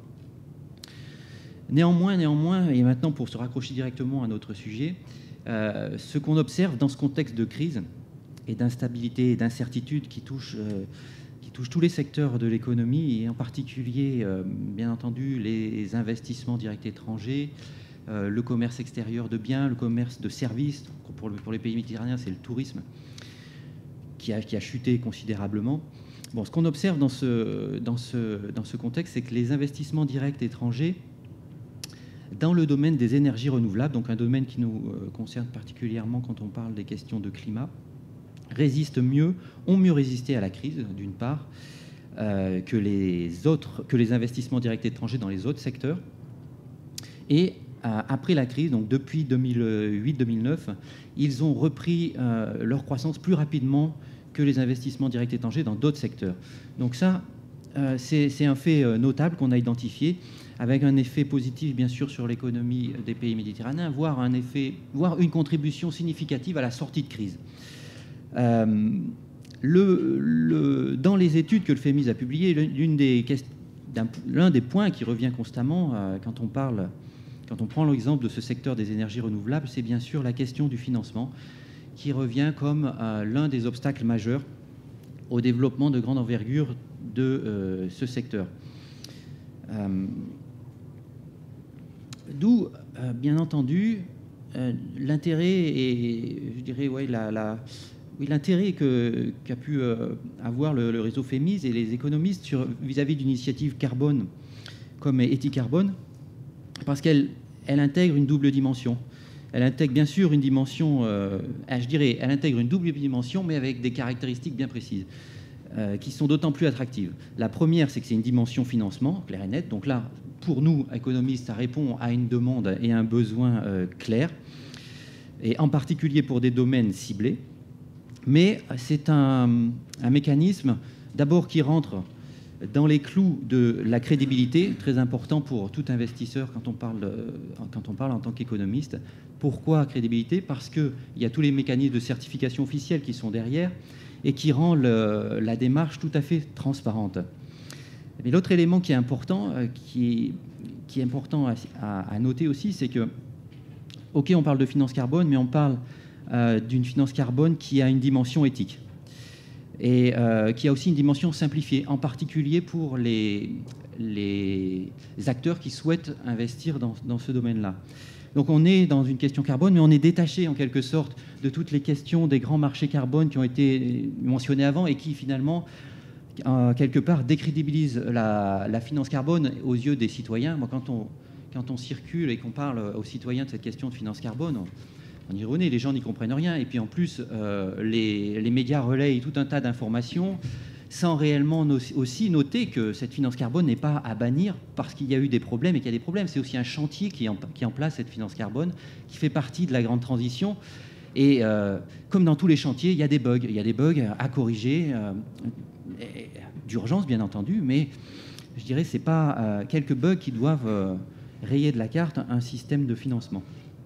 Néanmoins, néanmoins, et maintenant pour se raccrocher directement à notre sujet, euh, ce qu'on observe dans ce contexte de crise et d'instabilité et d'incertitude qui touche... Euh, qui touche tous les secteurs de l'économie, et en particulier, euh, bien entendu, les investissements directs étrangers, euh, le commerce extérieur de biens, le commerce de services. Pour, le, pour les pays méditerranéens, c'est le tourisme qui a, qui a chuté considérablement. Bon, ce qu'on observe dans ce, dans ce, dans ce contexte, c'est que les investissements directs étrangers dans le domaine des énergies renouvelables, donc un domaine qui nous euh, concerne particulièrement quand on parle des questions de climat, résistent mieux, ont mieux résisté à la crise, d'une part, euh, que, les autres, que les investissements directs étrangers dans les autres secteurs. Et euh, après la crise, donc depuis deux mille huit deux mille neuf, ils ont repris euh, leur croissance plus rapidement que les investissements directs étrangers dans d'autres secteurs. Donc ça, euh, c'est, c'est un fait euh, notable qu'on a identifié, avec un effet positif, bien sûr, sur l'économie des pays méditerranéens, voire, un effet, voire une contribution significative à la sortie de crise. Euh, le, le, dans les études que le FEMIS a publiées, l'une des, l'un des points qui revient constamment euh, quand on parle, quand on prend l'exemple de ce secteur des énergies renouvelables, c'est bien sûr la question du financement, qui revient comme euh, l'un des obstacles majeurs au développement de grande envergure de euh, ce secteur. Euh, D'où, euh, bien entendu, euh, l'intérêt et, je dirais, ouais, la, la Oui, l'intérêt que, qu'a pu euh, avoir le, le réseau FEMIS et les économistes sur, vis-à-vis d'une initiative carbone comme Ethicarbone, parce qu'elle elle intègre une double dimension. Elle intègre bien sûr une dimension, euh, je dirais, elle intègre une double dimension, mais avec des caractéristiques bien précises, euh, qui sont d'autant plus attractives. La première, c'est que c'est une dimension financement, claire et nette. Donc là, pour nous, économistes, ça répond à une demande et à un besoin euh, clair, et en particulier pour des domaines ciblés. Mais c'est un, un mécanisme, d'abord, qui rentre dans les clous de la crédibilité, très important pour tout investisseur quand on parle, quand on parle en tant qu'économiste. Pourquoi crédibilité ? Parce qu'il y a tous les mécanismes de certification officielle qui sont derrière et qui rend le, la démarche tout à fait transparente. Mais l'autre élément qui est important, qui, qui est important à, à, à noter aussi, c'est que, OK, on parle de finance carbone, mais on parle Euh, d'une finance carbone qui a une dimension éthique et euh, qui a aussi une dimension simplifiée, en particulier pour les, les acteurs qui souhaitent investir dans, dans ce domaine-là. Donc on est dans une question carbone, mais on est détaché en quelque sorte de toutes les questions des grands marchés carbone qui ont été mentionnés avant et qui finalement euh, quelque part, décrédibilise la, la finance carbone aux yeux des citoyens. Moi, quand on, quand on circule et qu'on parle aux citoyens de cette question de finance carbone, on, on y renaît, les gens n'y comprennent rien. Et puis en plus, euh, les, les médias relayent tout un tas d'informations sans réellement no- aussi noter que cette finance carbone n'est pas à bannir parce qu'il y a eu des problèmes et qu'il y a des problèmes. C'est aussi un chantier qui est en, qui est en place, cette finance carbone, qui fait partie de la grande transition. Et euh, comme dans tous les chantiers, il y a des bugs. Il y a des bugs à corriger, euh, d'urgence bien entendu, mais je dirais que ce n'est pas euh, quelques bugs qui doivent euh, rayer de la carte un système de financement.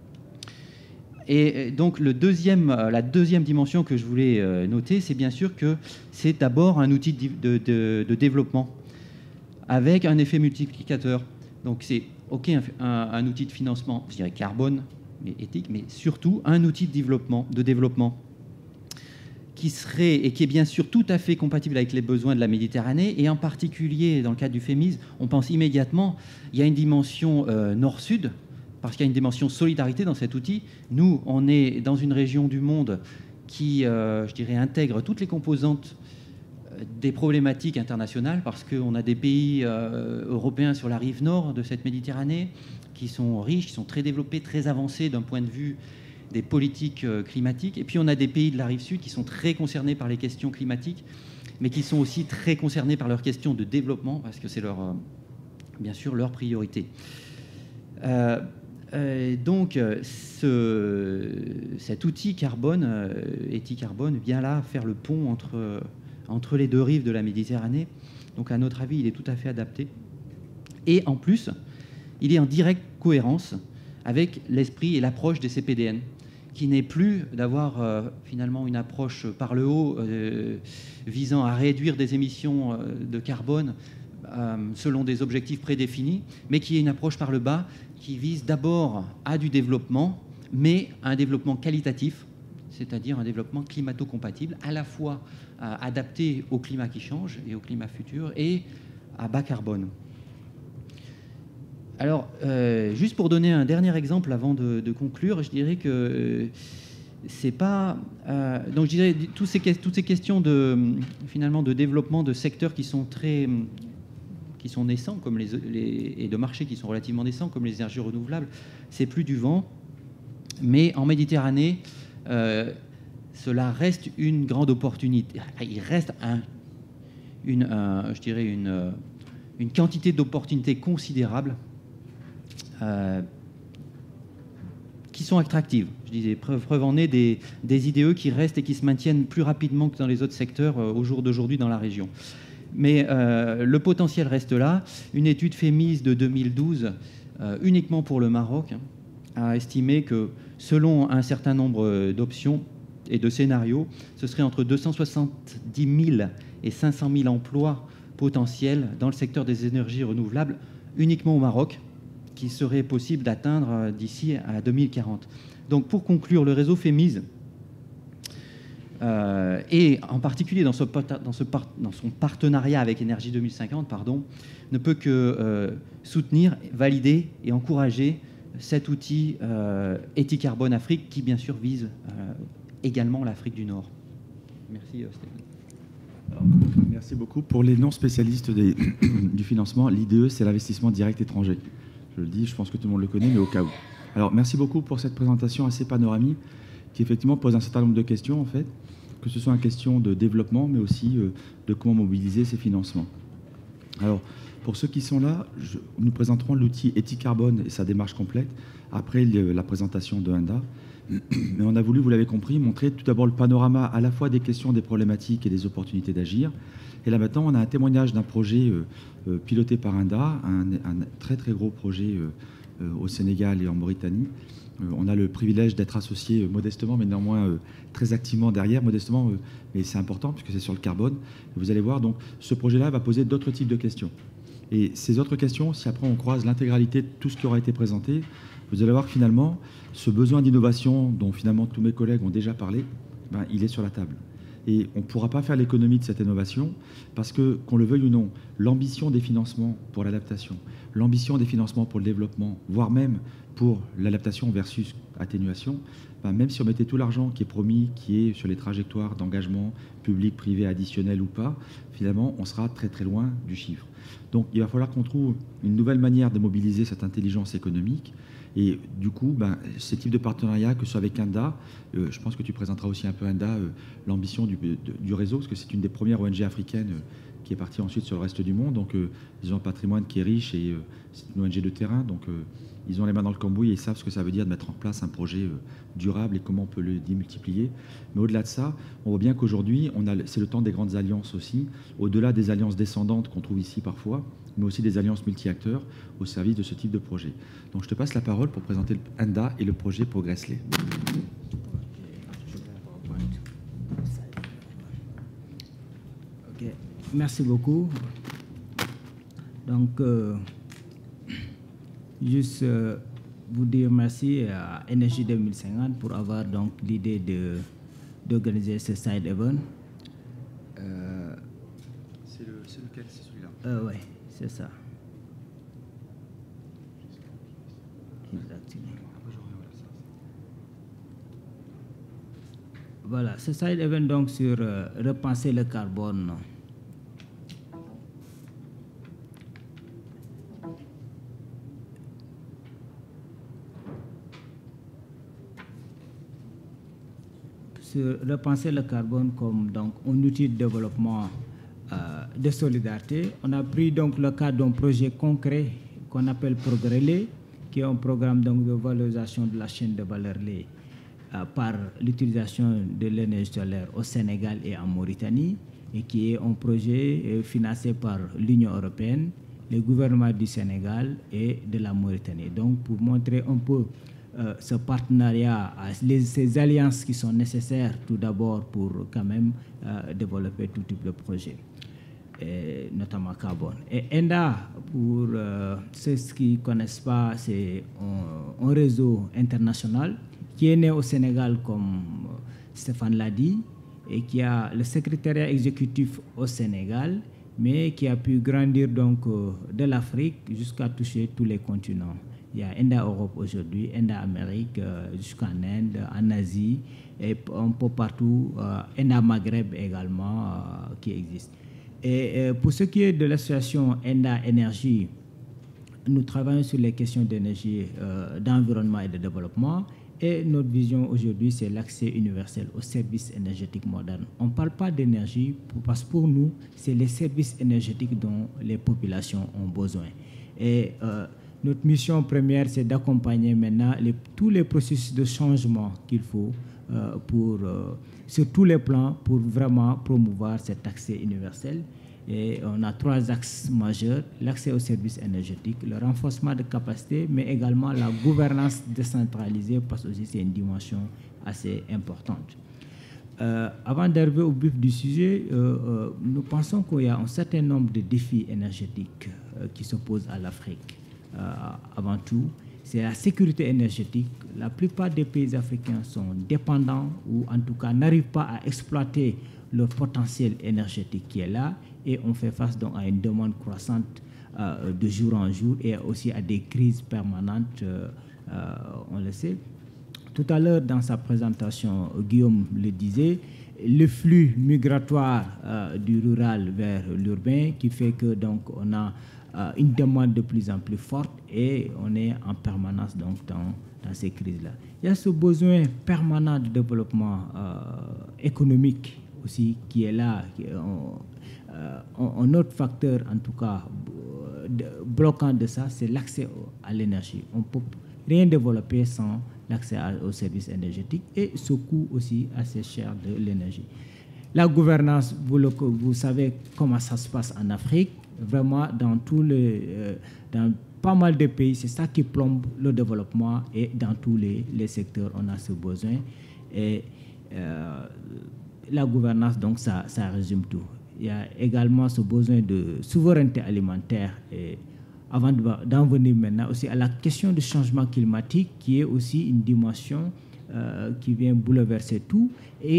Et donc le deuxième, la deuxième dimension que je voulais noter, c'est bien sûr que c'est d'abord un outil de, de, de développement avec un effet multiplicateur. Donc c'est OK un, un, un outil de financement, je dirais carbone, mais éthique, mais surtout un outil de développement, de développement qui serait et qui est bien sûr tout à fait compatible avec les besoins de la Méditerranée. Et en particulier dans le cadre du FEMIS, on pense immédiatement il y a une dimension euh, nord-sud, parce qu'il y a une dimension solidarité dans cet outil. Nous, on est dans une région du monde qui, euh, je dirais, intègre toutes les composantes des problématiques internationales, parce qu'on a des pays euh, européens sur la rive nord de cette Méditerranée qui sont riches, qui sont très développés, très avancés d'un point de vue des politiques euh, climatiques. Et puis on a des pays de la rive sud qui sont très concernés par les questions climatiques, mais qui sont aussi très concernés par leurs questions de développement, parce que c'est leur, euh, bien sûr leur priorité. Euh, Euh, donc, ce, cet outil carbone, euh, Ethicarbone, vient là faire le pont entre, entre les deux rives de la Méditerranée. Donc, à notre avis, il est tout à fait adapté. Et en plus, il est en directe cohérence avec l'esprit et l'approche des C P D N, qui n'est plus d'avoir euh, finalement une approche par le haut euh, visant à réduire des émissions euh, de carbone euh, selon des objectifs prédéfinis, mais qui est une approche par le bas qui vise d'abord à du développement, mais à un développement qualitatif, c'est-à-dire un développement climato-compatible, à la fois euh, adapté au climat qui change et au climat futur, et à bas carbone. Alors, euh, juste pour donner un dernier exemple avant de, de conclure, je dirais que euh, c'est pas... Euh, donc, je dirais tous ces, toutes ces questions de, finalement, de développement de secteurs qui sont très... qui sont naissants, comme les, les, et de marchés qui sont relativement naissants, comme les énergies renouvelables, c'est plus du vent. Mais en Méditerranée, euh, cela reste une grande opportunité. Il reste, un, une, un, je dirais, une, une quantité d'opportunités considérables euh, qui sont attractives. Je disais, preuve, preuve en est des, des I D E qui restent et qui se maintiennent plus rapidement que dans les autres secteurs euh, au jour d'aujourd'hui dans la région. Mais euh, le potentiel reste là. Une étude FEMIS de deux mille douze, euh, uniquement pour le Maroc, hein, a estimé que, selon un certain nombre d'options et de scénarios, ce serait entre deux cent soixante-dix mille et cinq cent mille emplois potentiels dans le secteur des énergies renouvelables, uniquement au Maroc, qui serait possible d'atteindre d'ici à deux mille quarante. Donc, pour conclure, le réseau FEMIS, Euh, et en particulier dans, ce, dans, ce, dans son partenariat avec Énergie deux mille cinquante, pardon, ne peut que euh, soutenir, valider et encourager cet outil euh, Ethicarbone Afrique qui, bien sûr, vise euh, également l'Afrique du Nord. Merci, euh, Stéphane. Alors, merci beaucoup. Pour les non-spécialistes des, du financement, l'I D E, c'est l'investissement direct étranger. Je le dis, je pense que tout le monde le connaît, mais au cas où. Alors, merci beaucoup pour cette présentation assez panoramique qui, effectivement, pose un certain nombre de questions, en fait, que ce soit une question de développement, mais aussi euh, de comment mobiliser ces financements. Alors, pour ceux qui sont là, je, nous présenterons l'outil Ethicarbone et sa démarche complète après le, la présentation de Hinda. Mais on a voulu, vous l'avez compris, montrer tout d'abord le panorama à la fois des questions, des problématiques et des opportunités d'agir. Et là maintenant, on a un témoignage d'un projet euh, euh, piloté par Hinda, un, un très très gros projet euh, euh, au Sénégal et en Mauritanie. Euh, on a le privilège d'être associé euh, modestement, mais néanmoins euh, très activement derrière, modestement, euh, mais c'est important puisque c'est sur le carbone. Et vous allez voir, donc, ce projet-là va poser d'autres types de questions. Et ces autres questions, si après on croise l'intégralité de tout ce qui aura été présenté, vous allez voir que finalement, ce besoin d'innovation dont finalement tous mes collègues ont déjà parlé, ben, il est sur la table. Et on ne pourra pas faire l'économie de cette innovation parce que, qu'on le veuille ou non, l'ambition des financements pour l'adaptation, l'ambition des financements pour le développement, voire même pour l'adaptation versus atténuation, ben même si on mettait tout l'argent qui est promis, qui est sur les trajectoires d'engagement public, privé, additionnel ou pas, finalement, on sera très très loin du chiffre. Donc il va falloir qu'on trouve une nouvelle manière de mobiliser cette intelligence économique. Et du coup, ben, ces types de partenariats, que ce soit avec INDA, euh, je pense que tu présenteras aussi un peu INDA, euh, l'ambition du, de, du réseau, parce que c'est une des premières O N G africaines euh, qui est partie ensuite sur le reste du monde. Donc euh, ils ont un patrimoine qui est riche et euh, c'est une O N G de terrain. Donc euh, ils ont les mains dans le cambouis et ils savent ce que ça veut dire de mettre en place un projet euh, durable et comment on peut le démultiplier. Mais au-delà de ça, on voit bien qu'aujourd'hui, on a, c'est le temps des grandes alliances aussi, au-delà des alliances descendantes qu'on trouve ici parfois, mais aussi des alliances multi-acteurs au service de ce type de projet. Donc je te passe la parole pour présenter le INDA et le projet Progressly. Okay. Merci beaucoup. Donc, euh, juste euh, vous dire merci à Énergie deux mille cinquante pour avoir donc l'idée de, d'organiser ce side event. Euh, c'est, le, c'est lequel, c'est celui-là euh, Oui, c'est ça. Exactement. Voilà, ce side event donc sur euh, repenser le carbone. Sur repenser le carbone comme donc un outil de développement euh, de solidarité. On a pris donc le cas d'un projet concret qu'on appelle Progressly, qui est un programme donc de valorisation de la chaîne de valeur lait euh, par l'utilisation de l'énergie solaire au Sénégal et en Mauritanie, et qui est un projet euh, financé par l'Union européenne, le gouvernement du Sénégal et de la Mauritanie. Donc pour montrer un peu euh, ce partenariat, les, ces alliances qui sont nécessaires tout d'abord pour quand même euh, développer tout type de projet. Et notamment carbone. Et INDA, pour euh, ceux qui ne connaissent pas, c'est un, un réseau international qui est né au Sénégal, comme Stéphane l'a dit, et qui a le secrétariat exécutif au Sénégal, mais qui a pu grandir donc euh, de l'Afrique jusqu'à toucher tous les continents. Il y a INDA Europe aujourd'hui, INDA Amérique, euh, jusqu'en Inde, en Asie, et un peu partout, euh, INDA Maghreb également, euh, qui existe. Et pour ce qui est de l'association INDA Énergie, nous travaillons sur les questions d'énergie, euh, d'environnement et de développement. Et notre vision aujourd'hui, c'est l'accès universel aux services énergétiques modernes. On ne parle pas d'énergie parce que pour nous, c'est les services énergétiques dont les populations ont besoin. Et euh, notre mission première, c'est d'accompagner maintenant les, tous les processus de changement qu'il faut euh, pour... Euh, sur tous les plans pour vraiment promouvoir cet accès universel. Et on a trois axes majeurs: l'accès aux services énergétiques, le renforcement de capacités, mais également la gouvernance décentralisée, parce que aussi c'est une dimension assez importante. Euh, avant d'arriver au vif du sujet, euh, euh, nous pensons qu'il y a un certain nombre de défis énergétiques euh, qui se posent à l'Afrique. Euh, avant tout, c'est la sécurité énergétique. La plupart des pays africains sont dépendants ou en tout cas n'arrivent pas à exploiter leur potentiel énergétique qui est là, et on fait face donc à une demande croissante euh, de jour en jour et aussi à des crises permanentes, euh, euh, on le sait. Tout à l'heure, dans sa présentation, Guillaume le disait, le flux migratoire euh, du rural vers l'urbain qui fait que donc on a euh, une demande de plus en plus forte et on est en permanence donc dans, dans ces crises-là. Il y a ce besoin permanent de développement euh, économique aussi qui est là. Qui est, on, euh, un autre facteur, en tout cas, de, bloquant de ça, c'est l'accès à l'énergie. On ne peut rien développer sans l'accès aux services énergétiques et ce coût aussi assez cher de l'énergie. La gouvernance, vous, le, vous savez comment ça se passe en Afrique. Vraiment, dans, tous les, euh, dans pas mal de pays, c'est ça qui plombe le développement et dans tous les, les secteurs, on a ce besoin. Et euh, la gouvernance, donc, ça, ça résume tout. Il y a également ce besoin de souveraineté alimentaire. Et avant d'en venir maintenant aussi à la question du changement climatique, qui est aussi une dimension euh, qui vient bouleverser tout et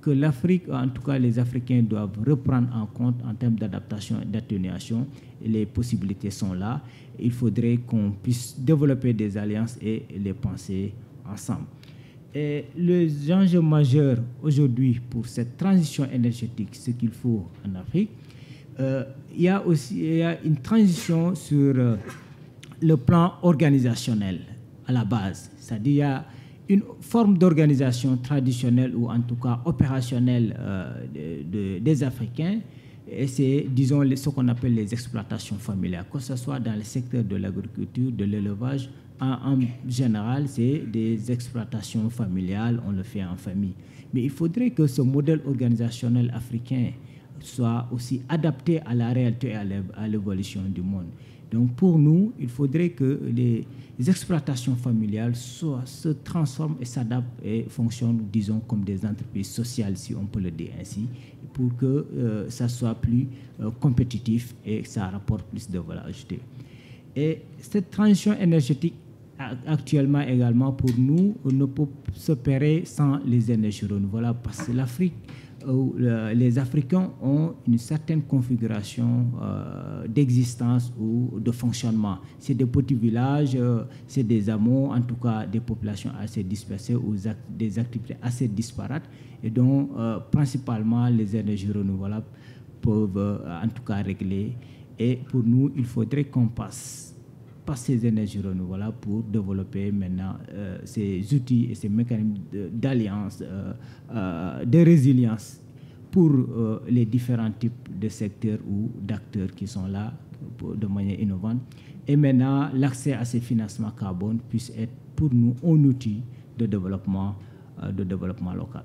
que l'Afrique, en tout cas les Africains, doivent reprendre en compte en termes d'adaptation et d'atténuation. Les possibilités sont là. Il faudrait qu'on puisse développer des alliances et les penser ensemble. Et les enjeux majeurs aujourd'hui pour cette transition énergétique, ce qu'il faut en Afrique, euh, il y a aussi il y a une transition sur euh, le plan organisationnel à la base. C'est-à-dire il y a une forme d'organisation traditionnelle ou en tout cas opérationnelle euh, de, de, des Africains. Et c'est, disons, ce qu'on appelle les exploitations familiales, que ce soit dans le secteur de l'agriculture, de l'élevage. En, en général, c'est des exploitations familiales, on le fait en famille. Mais il faudrait que ce modèle organisationnel africain soit aussi adapté à la réalité et à l'évolution du monde. Donc pour nous, il faudrait que les, les exploitations familiales soient, se transforment et s'adaptent et fonctionnent, disons, comme des entreprises sociales, si on peut le dire ainsi, pour que euh, ça soit plus euh, compétitif et que ça rapporte plus de valeur ajoutée. Et cette transition énergétique, actuellement également, pour nous, ne peut s'opérer sans les énergies renouvelables, parce que l'Afrique, où les Africains ont une certaine configuration euh, d'existence ou de fonctionnement. C'est des petits villages, euh, c'est des hameaux, en tout cas des populations assez dispersées ou des activités assez disparates, et dont euh, principalement les énergies renouvelables peuvent euh, en tout cas régler. Et pour nous, il faudrait qu'on passe par ces énergies renouvelables pour développer maintenant euh, ces outils et ces mécanismes d'alliance, euh, euh, de résilience pour euh, les différents types de secteurs ou d'acteurs qui sont là pour, de manière innovante. Et maintenant, l'accès à ces financements carbone puisse être pour nous un outil de développement, euh, de développement local.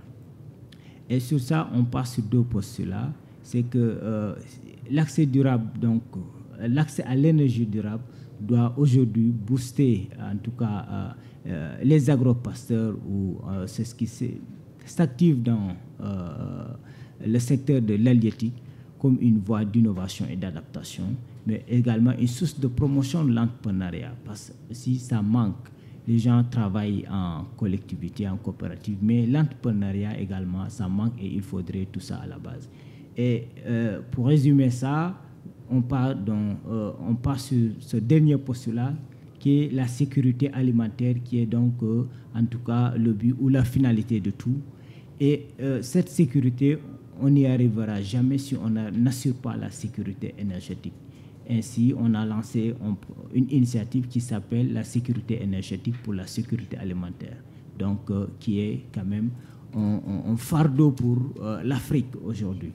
Et sur ça, on passe sur deux postulats. C'est que euh, l'accès durable, donc l'accès à l'énergie durable, doit aujourd'hui booster, en tout cas, euh, euh, les agropasteurs ou euh, c'est ce qui s'active dans euh, le secteur de l'halieutique comme une voie d'innovation et d'adaptation, mais également une source de promotion de l'entrepreneuriat. Parce que si ça manque, les gens travaillent en collectivité, en coopérative, mais l'entrepreneuriat également, ça manque et il faudrait tout ça à la base. Et euh, pour résumer ça, On part, dans, euh, on part sur ce dernier postulat qui est la sécurité alimentaire, qui est donc euh, en tout cas le but ou la finalité de tout. Et euh, cette sécurité, on n'y arrivera jamais si on n'assure pas la sécurité énergétique. Ainsi, on a lancé on, une initiative qui s'appelle la sécurité énergétique pour la sécurité alimentaire, donc euh, qui est quand même un, un, un fardeau pour euh, l'Afrique aujourd'hui.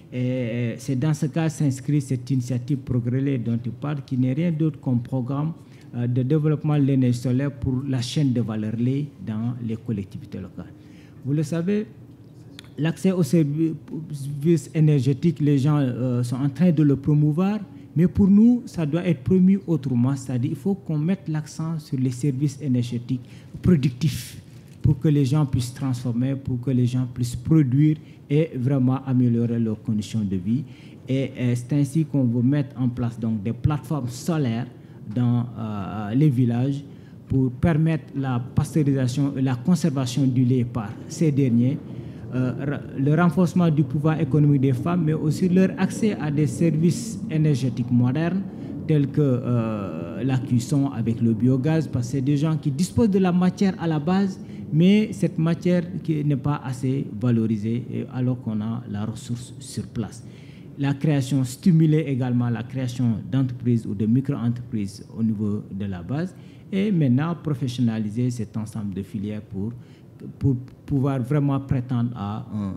Et c'est dans ce cas s'inscrit cette initiative Progrès dont tu parles, qui n'est rien d'autre qu'un programme de développement de l'énergie solaire pour la chaîne de valeur lait dans les collectivités locales. Vous le savez, l'accès aux services énergétiques, les gens euh, sont en train de le promouvoir, mais pour nous, ça doit être promu autrement, c'est-à-dire qu'il faut qu'on mette l'accent sur les services énergétiques productifs pour que les gens puissent transformer, pour que les gens puissent produire et vraiment améliorer leurs conditions de vie. Et, et c'est ainsi qu'on veut mettre en place donc, des plateformes solaires dans euh, les villages pour permettre la pasteurisation et la conservation du lait par ces derniers, euh, le renforcement du pouvoir économique des femmes, mais aussi leur accès à des services énergétiques modernes tels que euh, la cuisson avec le biogaz, parce que c'est des gens qui disposent de la matière à la base, mais cette matière qui n'est pas assez valorisée alors qu'on a la ressource sur place. La création, stimuler également la création d'entreprises ou de micro-entreprises au niveau de la base et maintenant professionnaliser cet ensemble de filières pour, pour pouvoir vraiment prétendre à un,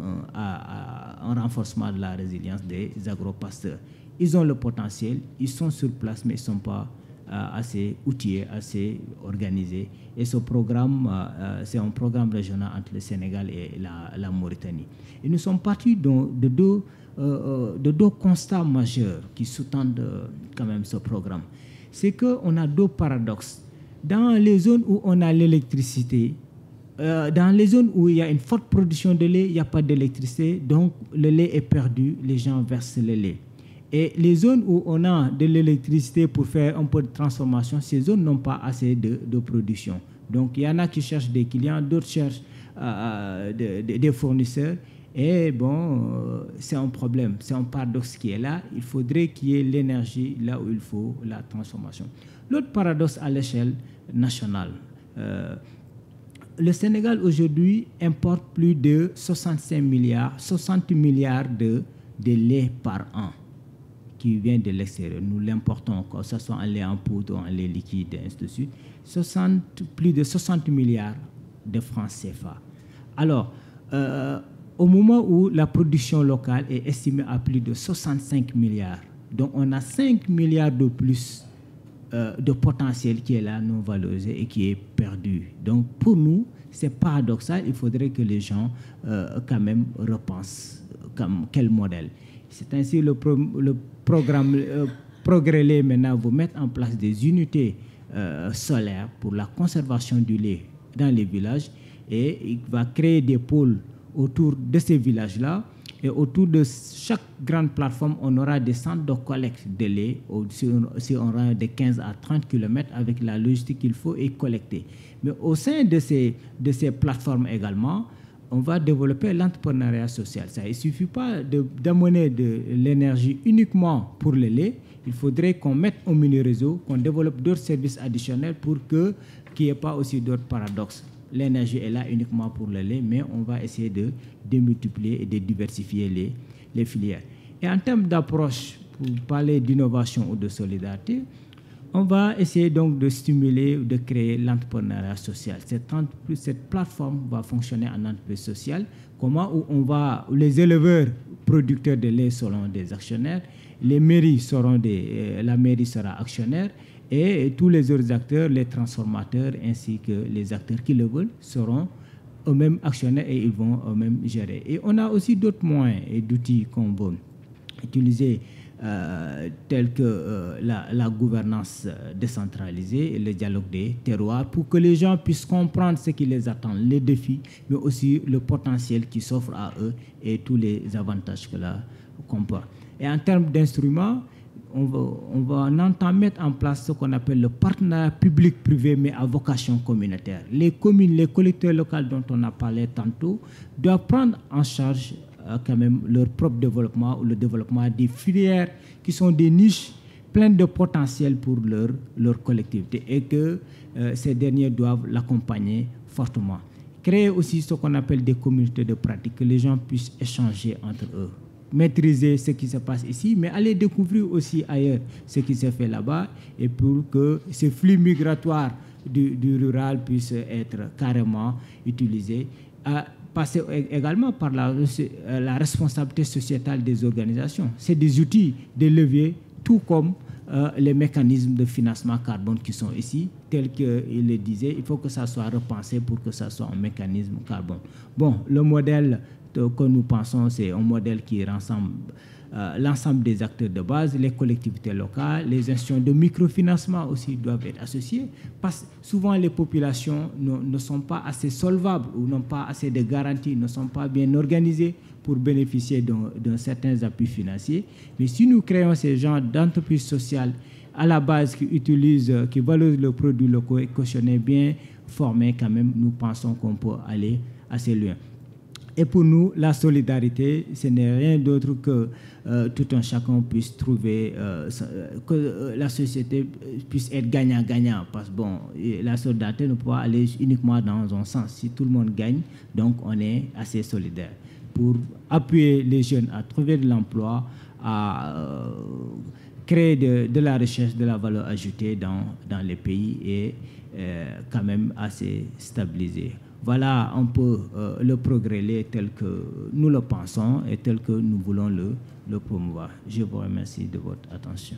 à, à un renforcement de la résilience des agropasteurs. Ils ont le potentiel, ils sont sur place, mais ils ne sont pas assez outillés, assez organisés. Et ce programme, euh, c'est un programme régional entre le Sénégal et la, la Mauritanie. Et nous sommes partis de, de, deux, euh, de deux constats majeurs qui sous-tendent euh, quand même ce programme. C'est qu'on a deux paradoxes. Dans les zones où on a l'électricité, euh, dans les zones où il y a une forte production de lait, il n'y a pas d'électricité, donc le lait est perdu, les gens versent le lait. Et les zones où on a de l'électricité pour faire un peu de transformation, ces zones n'ont pas assez de, de production. Donc, il y en a qui cherchent des clients, d'autres cherchent euh, de, de, des fournisseurs. Et bon, euh, c'est un problème, c'est un paradoxe qui est là. Il faudrait qu'il y ait l'énergie là où il faut la transformation. L'autre paradoxe à l'échelle nationale, euh, le Sénégal aujourd'hui importe plus de soixante-cinq milliards, soixante milliards de, de lait par an qui vient de l'extérieur. Nous l'importons, que ce soit en lait en poudre ou en lait liquide, et ainsi de suite. soixante, plus de soixante milliards de francs C F A. Alors, euh, au moment où la production locale est estimée à plus de soixante-cinq milliards, donc on a cinq milliards de plus euh, de potentiel qui est là, non valorisé et qui est perdu. Donc pour nous, c'est paradoxal, il faudrait que les gens euh, quand même repensent comme quel modèle. C'est ainsi le, pro, le programme euh, Progrès maintenant vous mettre en place des unités euh, solaires pour la conservation du lait dans les villages et il va créer des pôles autour de ces villages-là et autour de chaque grande plateforme, on aura des centres de collecte de lait si on aura de quinze à trente kilomètres avec la logistique qu'il faut et collecter. Mais au sein de ces, de ces plateformes également, on va développer l'entrepreneuriat social. Ça, il ne suffit pas d'amener de, de l'énergie uniquement pour le lait. Il faudrait qu'on mette au milieu réseau, qu'on développe d'autres services additionnels pour que, qu'il n'y ait pas aussi d'autres paradoxes. L'énergie est là uniquement pour le lait, mais on va essayer de démultiplier et de diversifier les, les filières. Et en termes d'approche, pour parler d'innovation ou de solidarité, on va essayer donc de stimuler ou de créer l'entrepreneuriat social. Cette, cette plateforme va fonctionner en entreprise sociale. Comment où on va, où les éleveurs producteurs de lait seront des actionnaires, les mairies seront des, la mairie sera actionnaire et tous les autres acteurs, les transformateurs ainsi que les acteurs qui le veulent seront eux-mêmes actionnaires et ils vont eux-mêmes gérer. Et on a aussi d'autres moyens et d'outils qu'on va utiliser. Euh, tels que euh, la, la gouvernance décentralisée et le dialogue des terroirs pour que les gens puissent comprendre ce qui les attend, les défis, mais aussi le potentiel qui s'offre à eux et tous les avantages que cela comporte. Et en termes d'instruments, on va, on va on entend mettre en place ce qu'on appelle le partenariat public-privé, mais à vocation communautaire. Les communes, les collectivités locales dont on a parlé tantôt, doivent prendre en charge quand même leur propre développement ou le développement des filières qui sont des niches pleines de potentiel pour leur, leur collectivité et que euh, ces derniers doivent l'accompagner fortement. Créer aussi ce qu'on appelle des communautés de pratique, que les gens puissent échanger entre eux, maîtriser ce qui se passe ici, mais aller découvrir aussi ailleurs ce qui se fait là-bas et pour que ces flux migratoires du, du rural puissent être carrément utilisés. À, passer également par la, la responsabilité sociétale des organisations. C'est des outils, des leviers, tout comme euh, les mécanismes de financement carbone qui sont ici, tels qu'il le disait, il faut que ça soit repensé pour que ça soit un mécanisme carbone. Bon, le modèle que nous pensons, c'est un modèle qui rassemble euh, l'ensemble des acteurs de base, les collectivités locales, les institutions de microfinancement aussi doivent être associées, parce que souvent les populations ne, ne sont pas assez solvables ou n'ont pas assez de garanties, ne sont pas bien organisées pour bénéficier d'un certain appui financier. Mais si nous créons ces genres d'entreprises sociales à la base qui utilisent, qui valorisent le produit locaux et cautionnés bien formés quand même, nous pensons qu'on peut aller assez loin. Et pour nous, la solidarité, ce n'est rien d'autre que euh, tout un chacun puisse trouver, euh, que euh, la société puisse être gagnant-gagnant. Parce que bon, la solidarité ne peut pas aller uniquement dans un sens. Si tout le monde gagne, donc on est assez solidaire. Pour appuyer les jeunes à trouver de l'emploi, à euh, créer de, de la recherche, de la valeur ajoutée dans, dans les pays et euh, quand même assez stabilisé. Voilà un peu euh, le progrès tel que nous le pensons et tel que nous voulons le, le promouvoir. Je vous remercie de votre attention.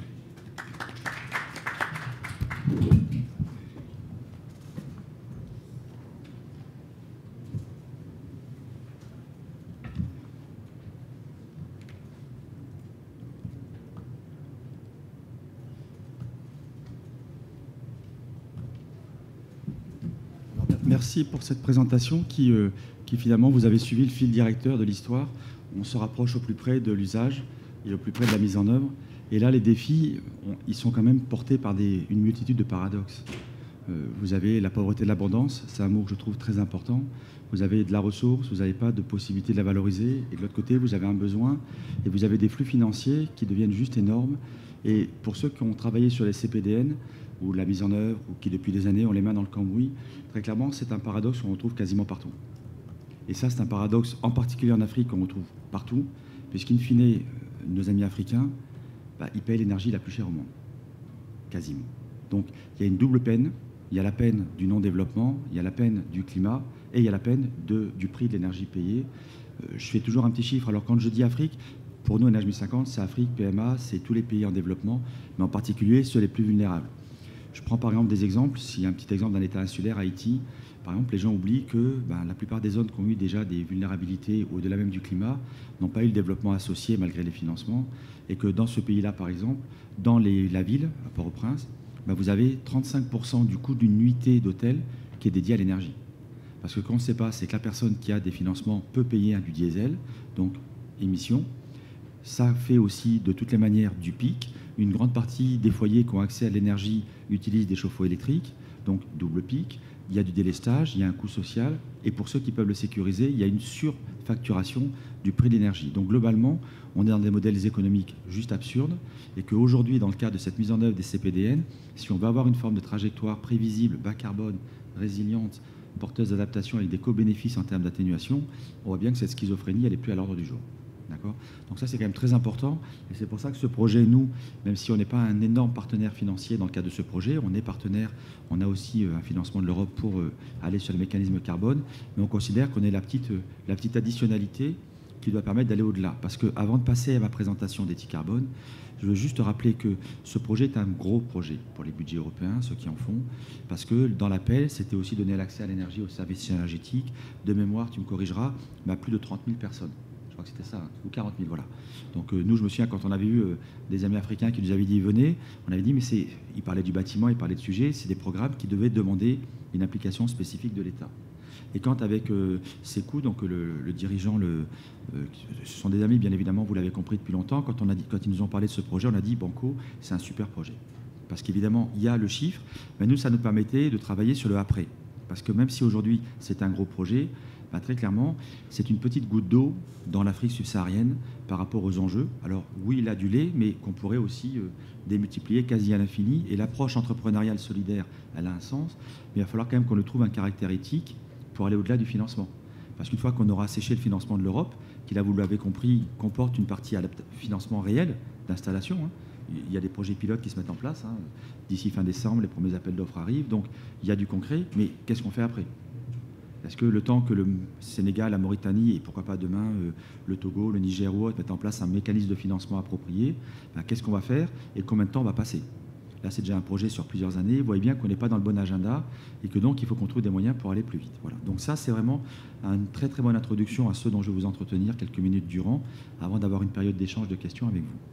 Merci pour cette présentation qui, euh, qui finalement, vous avez suivi le fil directeur de l'histoire. On se rapproche au plus près de l'usage et au plus près de la mise en œuvre. Et là, les défis, on, ils sont quand même portés par des, une multitude de paradoxes. Euh, vous avez la pauvreté de l'abondance, c'est un mot que je trouve très important. Vous avez de la ressource, vous n'avez pas de possibilité de la valoriser. Et de l'autre côté, vous avez un besoin et vous avez des flux financiers qui deviennent juste énormes. Et pour ceux qui ont travaillé sur les C P D N ou la mise en œuvre, ou qui depuis des années ont les mains dans le cambouis, très clairement, c'est un paradoxe qu'on retrouve quasiment partout. Et ça, c'est un paradoxe en particulier en Afrique qu'on retrouve partout, puisqu'in fine, nos amis africains, bah, ils payent l'énergie la plus chère au monde, quasiment. Donc il y a une double peine. Il y a la peine du non-développement, il y a la peine du climat et il y a la peine de, du prix de l'énergie payée. Euh, je fais toujours un petit chiffre. Alors quand je dis Afrique, pour nous, N H mille cinquante, c'est Afrique, P M A, c'est tous les pays en développement, mais en particulier ceux les plus vulnérables. Je prends par exemple des exemples. S'il y a un petit exemple d'un État insulaire, Haïti, par exemple, les gens oublient que ben, la plupart des zones qui ont eu déjà des vulnérabilités au-delà même du climat n'ont pas eu le développement associé malgré les financements, et que dans ce pays-là, par exemple, dans les, la ville, à Port-au-Prince, ben vous avez trente-cinq pour cent du coût d'une nuitée d'hôtel qui est dédié à l'énergie. Parce que ce qu'on ne sait pas, c'est que la personne qui a des financements peut payer du diesel, donc émissions. Ça fait aussi de toutes les manières du pic. Une grande partie des foyers qui ont accès à l'énergie utilisent des chauffe-eau électriques, donc double pic. Il y a du délestage, il y a un coût social. Et pour ceux qui peuvent le sécuriser, il y a une surfacturation du prix de l'énergie. Donc globalement, on est dans des modèles économiques juste absurdes et qu'aujourd'hui, dans le cadre de cette mise en œuvre des C P D N, si on veut avoir une forme de trajectoire prévisible, bas carbone, résiliente, porteuse d'adaptation avec des co-bénéfices en termes d'atténuation, on voit bien que cette schizophrénie, elle n'est plus à l'ordre du jour. D'accord ? Donc ça, c'est quand même très important. Et c'est pour ça que ce projet, nous, même si on n'est pas un énorme partenaire financier dans le cadre de ce projet, on est partenaire, on a aussi un financement de l'Europe pour aller sur le mécanisme carbone, mais on considère qu'on est la petite, la petite additionnalité qui doit permettre d'aller au-delà. Parce qu'avant de passer à ma présentation d'éthique carbone, je veux juste rappeler que ce projet est un gros projet pour les budgets européens, ceux qui en font, parce que dans l'appel, c'était aussi donner l'accès à l'énergie aux services énergétiques. De mémoire, tu me corrigeras, mais à plus de trente mille personnes. Je crois que c'était ça, hein, ou quarante mille, voilà. Donc euh, nous, je me souviens, quand on avait eu euh, des amis africains qui nous avaient dit « venez », on avait dit « mais c'est…» Ils parlaient du bâtiment, ils parlaient de sujets, c'est des programmes qui devaient demander une implication spécifique de l'État. Et quand avec euh, Sékou, donc le, le dirigeant, le, euh, ce sont des amis, bien évidemment, vous l'avez compris depuis longtemps, quand, on a dit, quand ils nous ont parlé de ce projet, on a dit « Banco, c'est un super projet ». Parce qu'évidemment, il y a le chiffre, mais nous, ça nous permettait de travailler sur le après. Parce que même si aujourd'hui, c'est un gros projet, bah, très clairement, c'est une petite goutte d'eau dans l'Afrique subsaharienne par rapport aux enjeux. Alors oui, il a du lait, mais qu'on pourrait aussi euh, démultiplier quasi à l'infini. Et l'approche entrepreneuriale solidaire, elle a un sens, mais il va falloir quand même qu'on le trouve un caractère éthique pour aller au-delà du financement. Parce qu'une fois qu'on aura séché le financement de l'Europe, qui là, vous l'avez compris, comporte une partie à financement réel d'installation, hein. Il y a des projets pilotes qui se mettent en place. Hein. D'ici fin décembre, les premiers appels d'offres arrivent. Donc il y a du concret, mais qu'est-ce qu'on fait après ? Est-ce que le temps que le Sénégal, la Mauritanie et pourquoi pas demain euh, le Togo, le Niger ou autre mettent en place un mécanisme de financement approprié, ben, qu'est-ce qu'on va faire et combien de temps on va passer ? Là, c'est déjà un projet sur plusieurs années. Vous voyez bien qu'on n'est pas dans le bon agenda et que donc il faut qu'on trouve des moyens pour aller plus vite. Voilà. Donc ça, c'est vraiment une très très bonne introduction à ce dont je vais vous entretenir quelques minutes durant avant d'avoir une période d'échange de questions avec vous.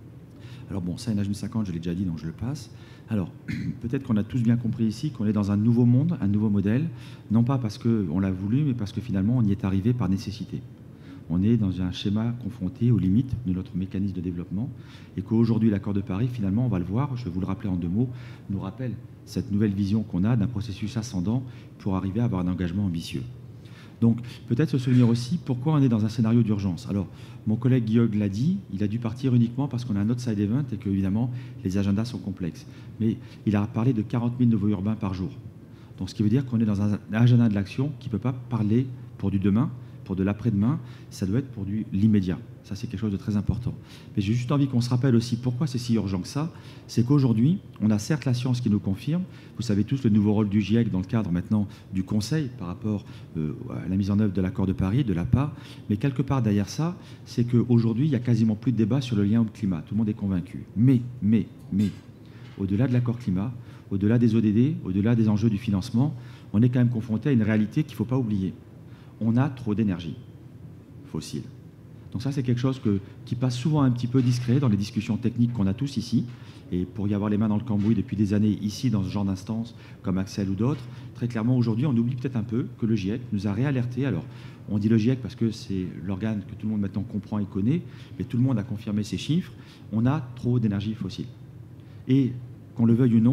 Alors bon, ça, N H mille cinquante, je l'ai déjà dit, donc je le passe. Alors, peut-être qu'on a tous bien compris ici qu'on est dans un nouveau monde, un nouveau modèle, non pas parce qu'on l'a voulu, mais parce que finalement, on y est arrivé par nécessité. On est dans un schéma confronté aux limites de notre mécanisme de développement et qu'aujourd'hui, l'accord de Paris, finalement, on va le voir, je vais vous le rappeler en deux mots, nous rappelle cette nouvelle vision qu'on a d'un processus ascendant pour arriver à avoir un engagement ambitieux. Donc, peut-être se souvenir aussi pourquoi on est dans un scénario d'urgence. Alors, mon collègue Guillaume l'a dit, il a dû partir uniquement parce qu'on a un autre side event et que, évidemment, les agendas sont complexes. Mais il a parlé de quarante mille nouveaux urbains par jour. Donc, ce qui veut dire qu'on est dans un agenda de l'action qui ne peut pas parler pour du demain, pour de l'après-demain, ça doit être pour du l'immédiat. Ça, c'est quelque chose de très important. Mais j'ai juste envie qu'on se rappelle aussi pourquoi c'est si urgent que ça. C'est qu'aujourd'hui, on a certes la science qui nous confirme. Vous savez tous le nouveau rôle du GIEC dans le cadre maintenant du Conseil par rapport euh, à la mise en œuvre de l'accord de Paris, de l'A P A. Mais quelque part derrière ça, c'est qu'aujourd'hui, il n'y a quasiment plus de débat sur le lien au climat. Tout le monde est convaincu. Mais, mais, mais, au-delà de l'accord climat, au-delà des O D D, au-delà des enjeux du financement, on est quand même confronté à une réalité qu'il ne faut pas oublier. On a trop d'énergie fossile. Donc ça, c'est quelque chose que, qui passe souvent un petit peu discret dans les discussions techniques qu'on a tous ici. Et pour y avoir les mains dans le cambouis depuis des années ici, dans ce genre d'instances, comme Axel ou d'autres, très clairement, aujourd'hui, on oublie peut-être un peu que le GIEC nous a réalerté. Alors, on dit le GIEC parce que c'est l'organe que tout le monde maintenant comprend et connaît, mais tout le monde a confirmé ces chiffres. On a trop d'énergie fossile. Et, qu'on le veuille ou non,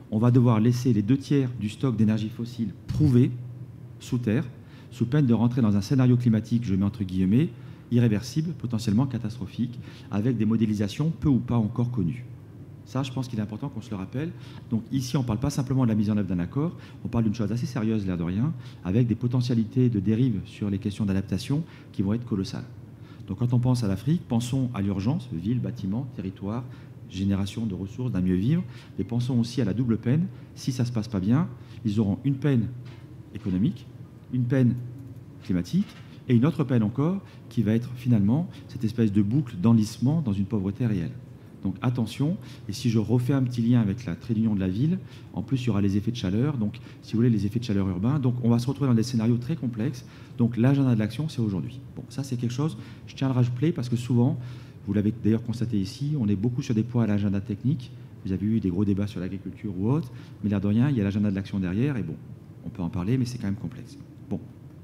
on va devoir laisser les deux tiers du stock d'énergie fossile prouvé sous terre, sous peine de rentrer dans un scénario climatique, je mets entre guillemets, irréversible, potentiellement catastrophique, avec des modélisations peu ou pas encore connues. Ça, je pense qu'il est important qu'on se le rappelle. Donc ici, on ne parle pas simplement de la mise en œuvre d'un accord, on parle d'une chose assez sérieuse, l'air de rien, avec des potentialités de dérive sur les questions d'adaptation qui vont être colossales. Donc quand on pense à l'Afrique, pensons à l'urgence, ville, bâtiment, territoire, génération de ressources, d'un mieux vivre, mais pensons aussi à la double peine. Si ça ne se passe pas bien, ils auront une peine économique, une peine climatique, et une autre peine encore qui va être finalement cette espèce de boucle d'enlissement dans une pauvreté réelle. Donc attention, et si je refais un petit lien avec la trait d'union de la ville, en plus il y aura les effets de chaleur, donc si vous voulez les effets de chaleur urbains, donc on va se retrouver dans des scénarios très complexes, donc l'agenda de l'action c'est aujourd'hui. Bon, ça c'est quelque chose, je tiens à le rajouter parce que souvent, vous l'avez d'ailleurs constaté ici, on est beaucoup sur des points à l'agenda technique, vous avez eu des gros débats sur l'agriculture ou autre, mais l'air de rien, il y a l'agenda de l'action derrière, et bon, on peut en parler, mais c'est quand même complexe. Bon.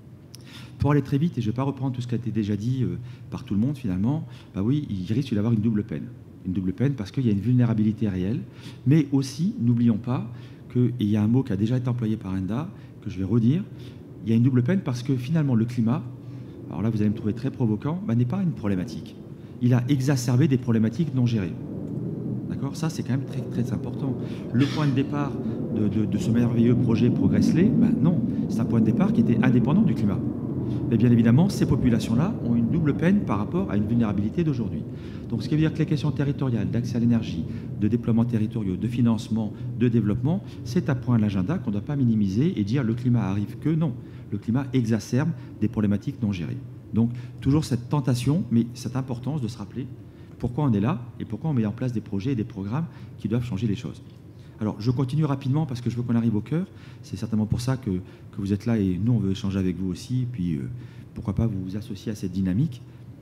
Pour aller très vite, et je ne vais pas reprendre tout ce qui a été déjà dit euh, par tout le monde finalement, bah oui, il risque d'avoir une double peine. Une double peine parce qu'il y a une vulnérabilité réelle, mais aussi, n'oublions pas qu'il y a un mot qui a déjà été employé par Enda, que je vais redire, il y a une double peine parce que finalement le climat, alors là vous allez me trouver très provoquant, bah, n'est pas une problématique. Il a exacerbé des problématiques non gérées. D'accord ? Ça c'est quand même très, très important. Le point de départ de, de, de ce merveilleux projet Progress-les, bah, non, c'est un point de départ qui était indépendant du climat. Mais bien évidemment, ces populations-là ont une double peine par rapport à une vulnérabilité d'aujourd'hui. Donc, ce qui veut dire que les questions territoriales, d'accès à l'énergie, de déploiement territoriaux, de financement, de développement, c'est un point de l'agenda qu'on ne doit pas minimiser et dire le climat arrive que non. Le climat exacerbe des problématiques non gérées. Donc, toujours cette tentation, mais cette importance de se rappeler pourquoi on est là et pourquoi on met en place des projets et des programmes qui doivent changer les choses. Alors, je continue rapidement parce que je veux qu'on arrive au cœur. C'est certainement pour ça que, que vous êtes là et nous, on veut échanger avec vous aussi. Et puis, euh, pourquoi pas vous vous associer à cette dynamique.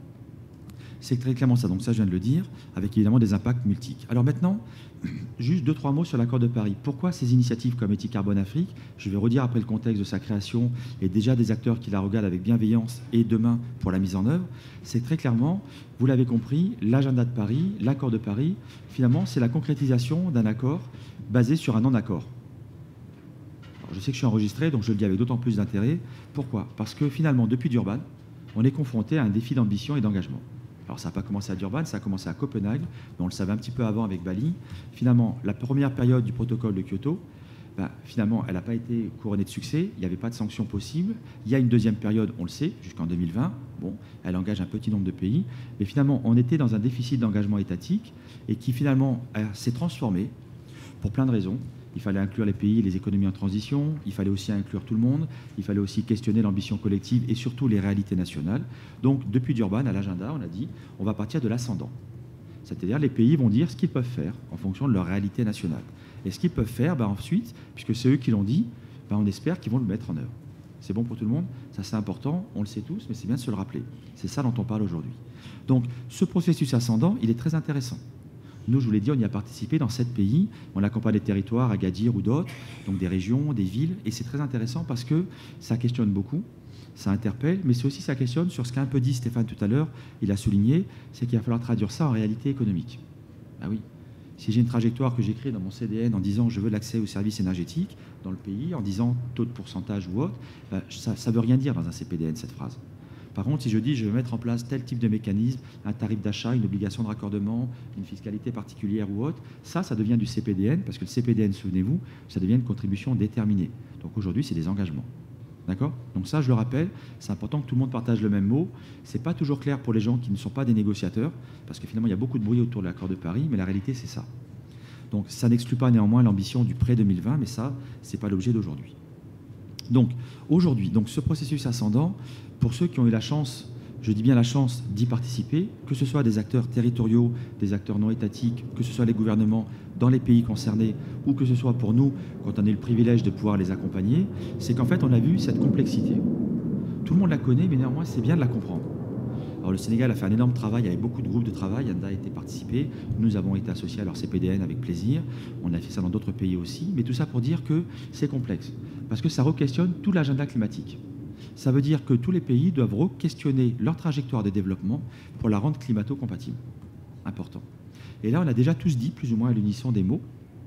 C'est très clairement ça. Donc ça, je viens de le dire, avec évidemment des impacts multiples. Alors maintenant, juste deux, trois mots sur l'accord de Paris. Pourquoi ces initiatives comme Éthicarbone Afrique? Je vais redire après le contexte de sa création et déjà des acteurs qui la regardent avec bienveillance et demain pour la mise en œuvre. C'est très clairement, vous l'avez compris, l'agenda de Paris, l'accord de Paris, finalement, c'est la concrétisation d'un accord basé sur un non-accord. Alors, je sais que je suis enregistré, donc je le dis avec d'autant plus d'intérêt. Pourquoi? Parce que finalement, depuis Durban, on est confronté à un défi d'ambition et d'engagement. Alors ça n'a pas commencé à Durban, ça a commencé à Copenhague, mais on le savait un petit peu avant avec Bali. Finalement, la première période du protocole de Kyoto, ben, finalement, elle n'a pas été couronnée de succès, il n'y avait pas de sanctions possibles. Il y a une deuxième période, on le sait, jusqu'en deux mille vingt. Bon, elle engage un petit nombre de pays, mais finalement, on était dans un déficit d'engagement étatique et qui finalement s'est transformé pour plein de raisons. Il fallait inclure les pays et les économies en transition, il fallait aussi inclure tout le monde, il fallait aussi questionner l'ambition collective et surtout les réalités nationales. Donc, depuis Durban, à l'agenda, on a dit, on va partir de l'ascendant. C'est-à-dire, les pays vont dire ce qu'ils peuvent faire en fonction de leur réalité nationale. Et ce qu'ils peuvent faire, ben, ensuite, puisque c'est eux qui l'ont dit, ben, on espère qu'ils vont le mettre en œuvre. C'est bon pour tout le monde? Ça, c'est important, on le sait tous, mais c'est bien de se le rappeler. C'est ça dont on parle aujourd'hui. Donc, ce processus ascendant, il est très intéressant. Nous, je vous l'ai dit, on y a participé dans sept pays. On accompagne des territoires, Agadir ou d'autres, donc des régions, des villes. Et c'est très intéressant parce que ça questionne beaucoup, ça interpelle, mais c'est aussi ça questionne sur ce qu'a un peu dit Stéphane tout à l'heure, il a souligné, c'est qu'il va falloir traduire ça en réalité économique. Ah oui, si j'ai une trajectoire que j'écris dans mon C D N en disant je veux l'accès aux services énergétiques dans le pays, en disant taux de pourcentage ou autre, ben, ça ne veut rien dire dans un C P D N, cette phrase. Par contre, si je dis je vais mettre en place tel type de mécanisme, un tarif d'achat, une obligation de raccordement, une fiscalité particulière ou autre, ça, ça devient du C P D N, parce que le C P D N, souvenez-vous, ça devient une contribution déterminée. Donc aujourd'hui, c'est des engagements. D'accord? Donc ça, je le rappelle, c'est important que tout le monde partage le même mot. Ce n'est pas toujours clair pour les gens qui ne sont pas des négociateurs, parce que finalement, il y a beaucoup de bruit autour de l'accord de Paris, mais la réalité, c'est ça. Donc ça n'exclut pas néanmoins l'ambition du pré deux mille vingt, mais ça, ce n'est pas l'objet d'aujourd'hui. Donc aujourd'hui, donc ce processus ascendant, pour ceux qui ont eu la chance, je dis bien la chance d'y participer, que ce soit des acteurs territoriaux, des acteurs non étatiques, que ce soit les gouvernements dans les pays concernés, ou que ce soit pour nous, quand on a eu le privilège de pouvoir les accompagner, c'est qu'en fait on a vu cette complexité. Tout le monde la connaît, mais néanmoins c'est bien de la comprendre. Alors le Sénégal a fait un énorme travail avec beaucoup de groupes de travail, Anda a été participé, nous avons été associés à leur C P D N avec plaisir, on a fait ça dans d'autres pays aussi, mais tout ça pour dire que c'est complexe, parce que ça re-questionne tout l'agenda climatique. Ça veut dire que tous les pays doivent re-questionner leur trajectoire de développement pour la rendre climato-compatible. Important. Et là, on a déjà tous dit, plus ou moins à l'unisson des mots,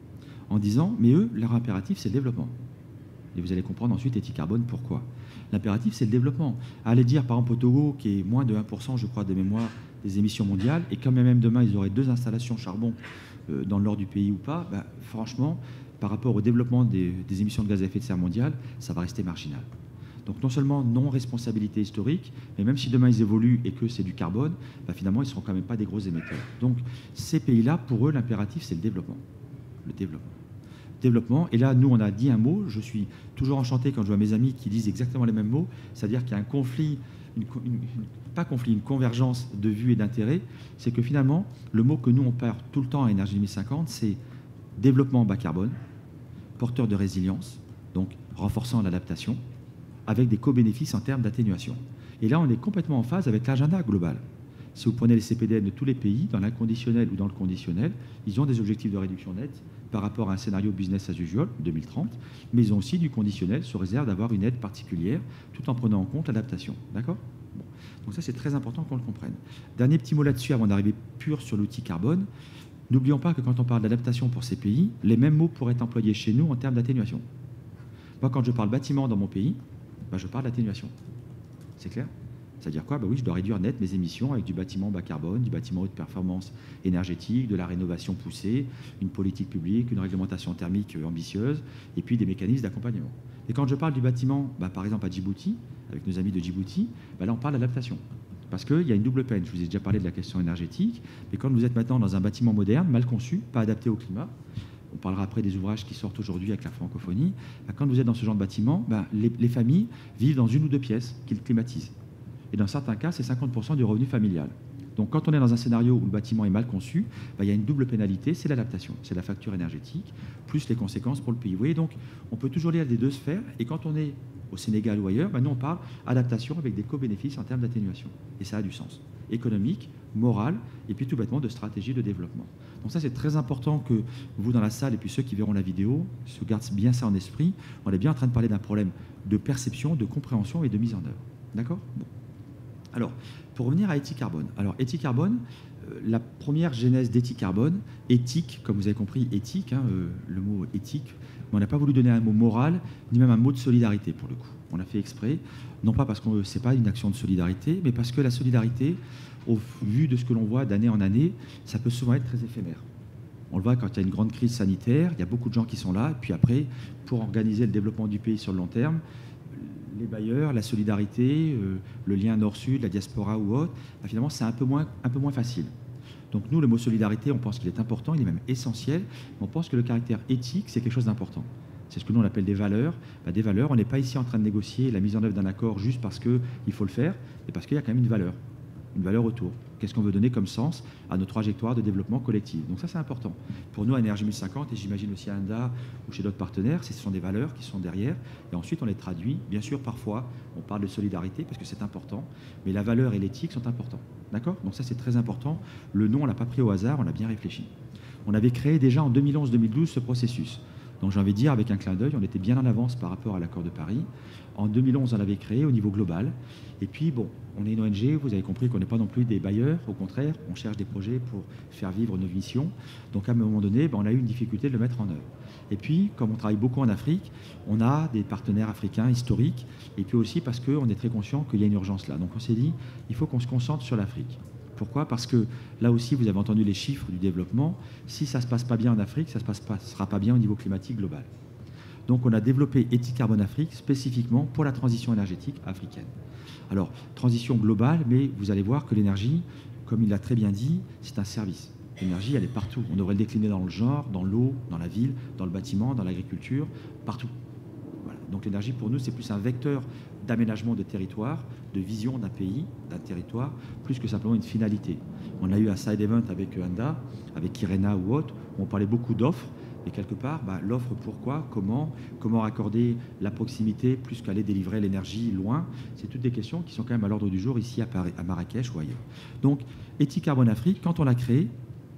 en disant, mais eux, leur impératif, c'est le développement. Et vous allez comprendre ensuite, Ethic Carbone, pourquoi. L'impératif, c'est le développement. Aller dire, par exemple, au Togo, qui est moins de un pour cent, je crois, de mémoire des émissions mondiales, et quand même demain, ils auraient deux installations charbon euh, dans le nord du pays ou pas, bah, franchement, par rapport au développement des, des émissions de gaz à effet de serre mondiales, ça va rester marginal. Donc non seulement non-responsabilité historique, mais même si demain ils évoluent et que c'est du carbone, bah, finalement, ils ne seront quand même pas des gros émetteurs. Donc ces pays-là, pour eux, l'impératif, c'est le développement. Le développement. Développement. Et là, nous, on a dit un mot. Je suis toujours enchanté quand je vois mes amis qui disent exactement les mêmes mots. C'est-à-dire qu'il y a un conflit, une, une, une, pas conflit, une convergence de vues et d'intérêts. C'est que finalement, le mot que nous, on perd tout le temps à Énergie deux mille cinquante, c'est développement bas carbone, porteur de résilience, donc renforçant l'adaptation, avec des co-bénéfices en termes d'atténuation. Et là, on est complètement en phase avec l'agenda global. Si vous prenez les C P D N de tous les pays, dans l'inconditionnel ou dans le conditionnel, ils ont des objectifs de réduction nette par rapport à un scénario business as usual, deux mille trente, mais ils ont aussi du conditionnel sous réserve d'avoir une aide particulière, tout en prenant en compte l'adaptation. D'accord ? Bon. Donc ça, c'est très important qu'on le comprenne. Dernier petit mot là-dessus, avant d'arriver pur sur l'outil carbone. N'oublions pas que quand on parle d'adaptation pour ces pays, les mêmes mots pourraient être employés chez nous en termes d'atténuation. Moi, quand je parle bâtiment dans mon pays, ben, je parle d'atténuation. C'est clair ? C'est-à-dire quoi? Ben oui, je dois réduire net mes émissions avec du bâtiment bas carbone, du bâtiment haute performance énergétique, de la rénovation poussée, une politique publique, une réglementation thermique ambitieuse, et puis des mécanismes d'accompagnement. Et quand je parle du bâtiment, ben, par exemple à Djibouti, avec nos amis de Djibouti, ben là on parle d'adaptation. Parce qu'il y a une double peine. Je vous ai déjà parlé de la question énergétique, mais quand vous êtes maintenant dans un bâtiment moderne, mal conçu, pas adapté au climat, on parlera après des ouvrages qui sortent aujourd'hui avec la francophonie, ben, quand vous êtes dans ce genre de bâtiment, ben, les, les familles vivent dans une ou deux pièces qu'ils climatisent. Et dans certains cas, c'est cinquante pour cent du revenu familial. Donc quand on est dans un scénario où le bâtiment est mal conçu, ben, il y a une double pénalité, c'est l'adaptation, c'est la facture énergétique, plus les conséquences pour le pays. Vous voyez, donc on peut toujours lire des deux sphères, et quand on est au Sénégal ou ailleurs, ben, nous on parle adaptation avec des co-bénéfices en termes d'atténuation. Et ça a du sens économique, moral, et puis tout bêtement de stratégie de développement. Donc ça, c'est très important que vous dans la salle, et puis ceux qui verront la vidéo, se gardent bien ça en esprit. On est bien en train de parler d'un problème de perception, de compréhension et de mise en œuvre. D'accord ? Bon. Alors, pour revenir à Ethic Carbone. Alors, Ethic Carbone, euh, la première genèse d'Ethic Carbone, éthique, comme vous avez compris, éthique, hein, euh, le mot éthique, mais on n'a pas voulu donner un mot moral, ni même un mot de solidarité, pour le coup. On a fait exprès, non pas parce que ce n'est pas une action de solidarité, mais parce que la solidarité, au vu de ce que l'on voit d'année en année, ça peut souvent être très éphémère. On le voit quand il y a une grande crise sanitaire, il y a beaucoup de gens qui sont là, et puis après, pour organiser le développement du pays sur le long terme, les bailleurs, la solidarité, euh, le lien nord-sud, la diaspora ou autre, bah finalement, c'est un peu moins, un peu moins facile. Donc nous, le mot solidarité, on pense qu'il est important, il est même essentiel, mais on pense que le caractère éthique, c'est quelque chose d'important. C'est ce que nous, on appelle des valeurs. Bah, des valeurs, on n'est pas ici en train de négocier la mise en œuvre d'un accord juste parce qu'il faut le faire, mais parce qu'il y a quand même une valeur, une valeur autour. Qu'est-ce qu'on veut donner comme sens à notre trajectoire de développement collectif? Donc ça, c'est important. Pour nous, à Énergie deux mille cinquante, et j'imagine aussi à Anda ou chez d'autres partenaires, ce sont des valeurs qui sont derrière, et ensuite on les traduit. Bien sûr, parfois, on parle de solidarité, parce que c'est important, mais la valeur et l'éthique sont importants. D'accord? Donc ça, c'est très important. Le nom, on ne l'a pas pris au hasard, on l'a bien réfléchi. On avait créé déjà en deux mille onze deux mille douze ce processus. Donc j'ai envie de dire, avec un clin d'œil, on était bien en avance par rapport à l'accord de Paris. En deux mille onze, on l'avait créé au niveau global. Et puis, bon, on est une O N G, vous avez compris qu'on n'est pas non plus des bailleurs, au contraire, on cherche des projets pour faire vivre nos missions. Donc à un moment donné, ben, on a eu une difficulté de le mettre en œuvre. Et puis, comme on travaille beaucoup en Afrique, on a des partenaires africains historiques, et puis aussi parce qu'on est très conscient qu'il y a une urgence là. Donc on s'est dit, il faut qu'on se concentre sur l'Afrique. Pourquoi? Parce que là aussi, vous avez entendu les chiffres du développement. Si ça ne se passe pas bien en Afrique, ça ne se sera pas bien au niveau climatique global. Donc on a développé Ethic Carbone Afrique spécifiquement pour la transition énergétique africaine. Alors, transition globale, mais vous allez voir que l'énergie, comme il l'a très bien dit, c'est un service. L'énergie, elle est partout. On devrait le décliner dans le genre, dans l'eau, dans la ville, dans le bâtiment, dans l'agriculture, partout. Voilà. Donc l'énergie, pour nous, c'est plus un vecteur d'aménagement de territoire, de vision d'un pays, d'un territoire, plus que simplement une finalité. On a eu un side event avec Anda, avec Irena ou autre, où on parlait beaucoup d'offres, et quelque part, bah, l'offre pourquoi, comment, comment raccorder la proximité plus qu'aller délivrer l'énergie loin, c'est toutes des questions qui sont quand même à l'ordre du jour ici à, Paris, à Marrakech ou ailleurs. Donc, Ethic Carbone Afrique, quand on l'a créé,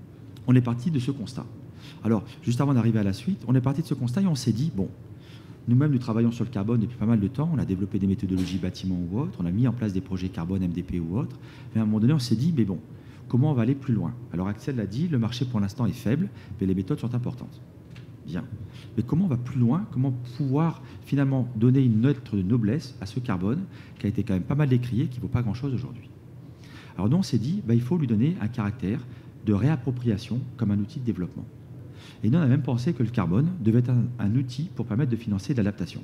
on est parti de ce constat. Alors, juste avant d'arriver à la suite, on est parti de ce constat et on s'est dit, bon, nous-mêmes, nous travaillons sur le carbone depuis pas mal de temps. On a développé des méthodologies bâtiments ou autres. On a mis en place des projets carbone, M D P ou autres. Mais à un moment donné, on s'est dit, mais bon, comment on va aller plus loin? Alors Axel l'a dit, le marché pour l'instant est faible, mais les méthodes sont importantes. Bien. Mais comment on va plus loin? Comment pouvoir finalement donner une lettre de noblesse à ce carbone qui a été quand même pas mal décrié, qui ne vaut pas grand-chose aujourd'hui? Alors nous, on s'est dit, bah, il faut lui donner un caractère de réappropriation comme un outil de développement. Et nous, on a même pensé que le carbone devait être un, un outil pour permettre de financer de l'adaptation.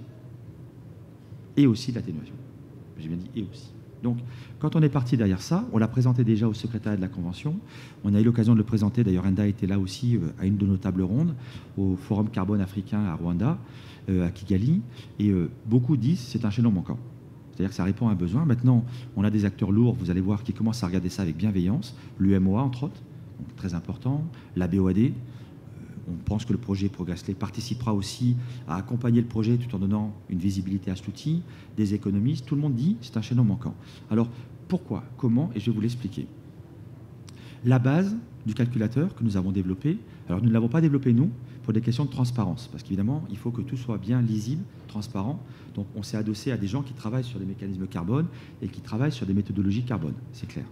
Et aussi de l'atténuation. J'ai bien dit et aussi. Donc, quand on est parti derrière ça, on l'a présenté déjà au secrétariat de la Convention. On a eu l'occasion de le présenter, d'ailleurs Enda était là aussi euh, à une de nos tables rondes, au Forum Carbone africain à Rwanda, euh, à Kigali. Et euh, beaucoup disent que c'est un chaînon manquant. C'est-à-dire que ça répond à un besoin. Maintenant, on a des acteurs lourds, vous allez voir, qui commencent à regarder ça avec bienveillance. L'U M O A, entre autres, donc très important. La B O A D. On pense que le projet Progress Lake participera aussi à accompagner le projet tout en donnant une visibilité à cet outil, des économistes. Tout le monde dit que c'est un chaînon manquant. Alors, pourquoi? Comment? Et je vais vous l'expliquer. La base du calculateur que nous avons développé, alors nous ne l'avons pas développé nous pour des questions de transparence, parce qu'évidemment, il faut que tout soit bien lisible, transparent. Donc, on s'est adossé à des gens qui travaillent sur les mécanismes carbone et qui travaillent sur des méthodologies carbone, c'est clair.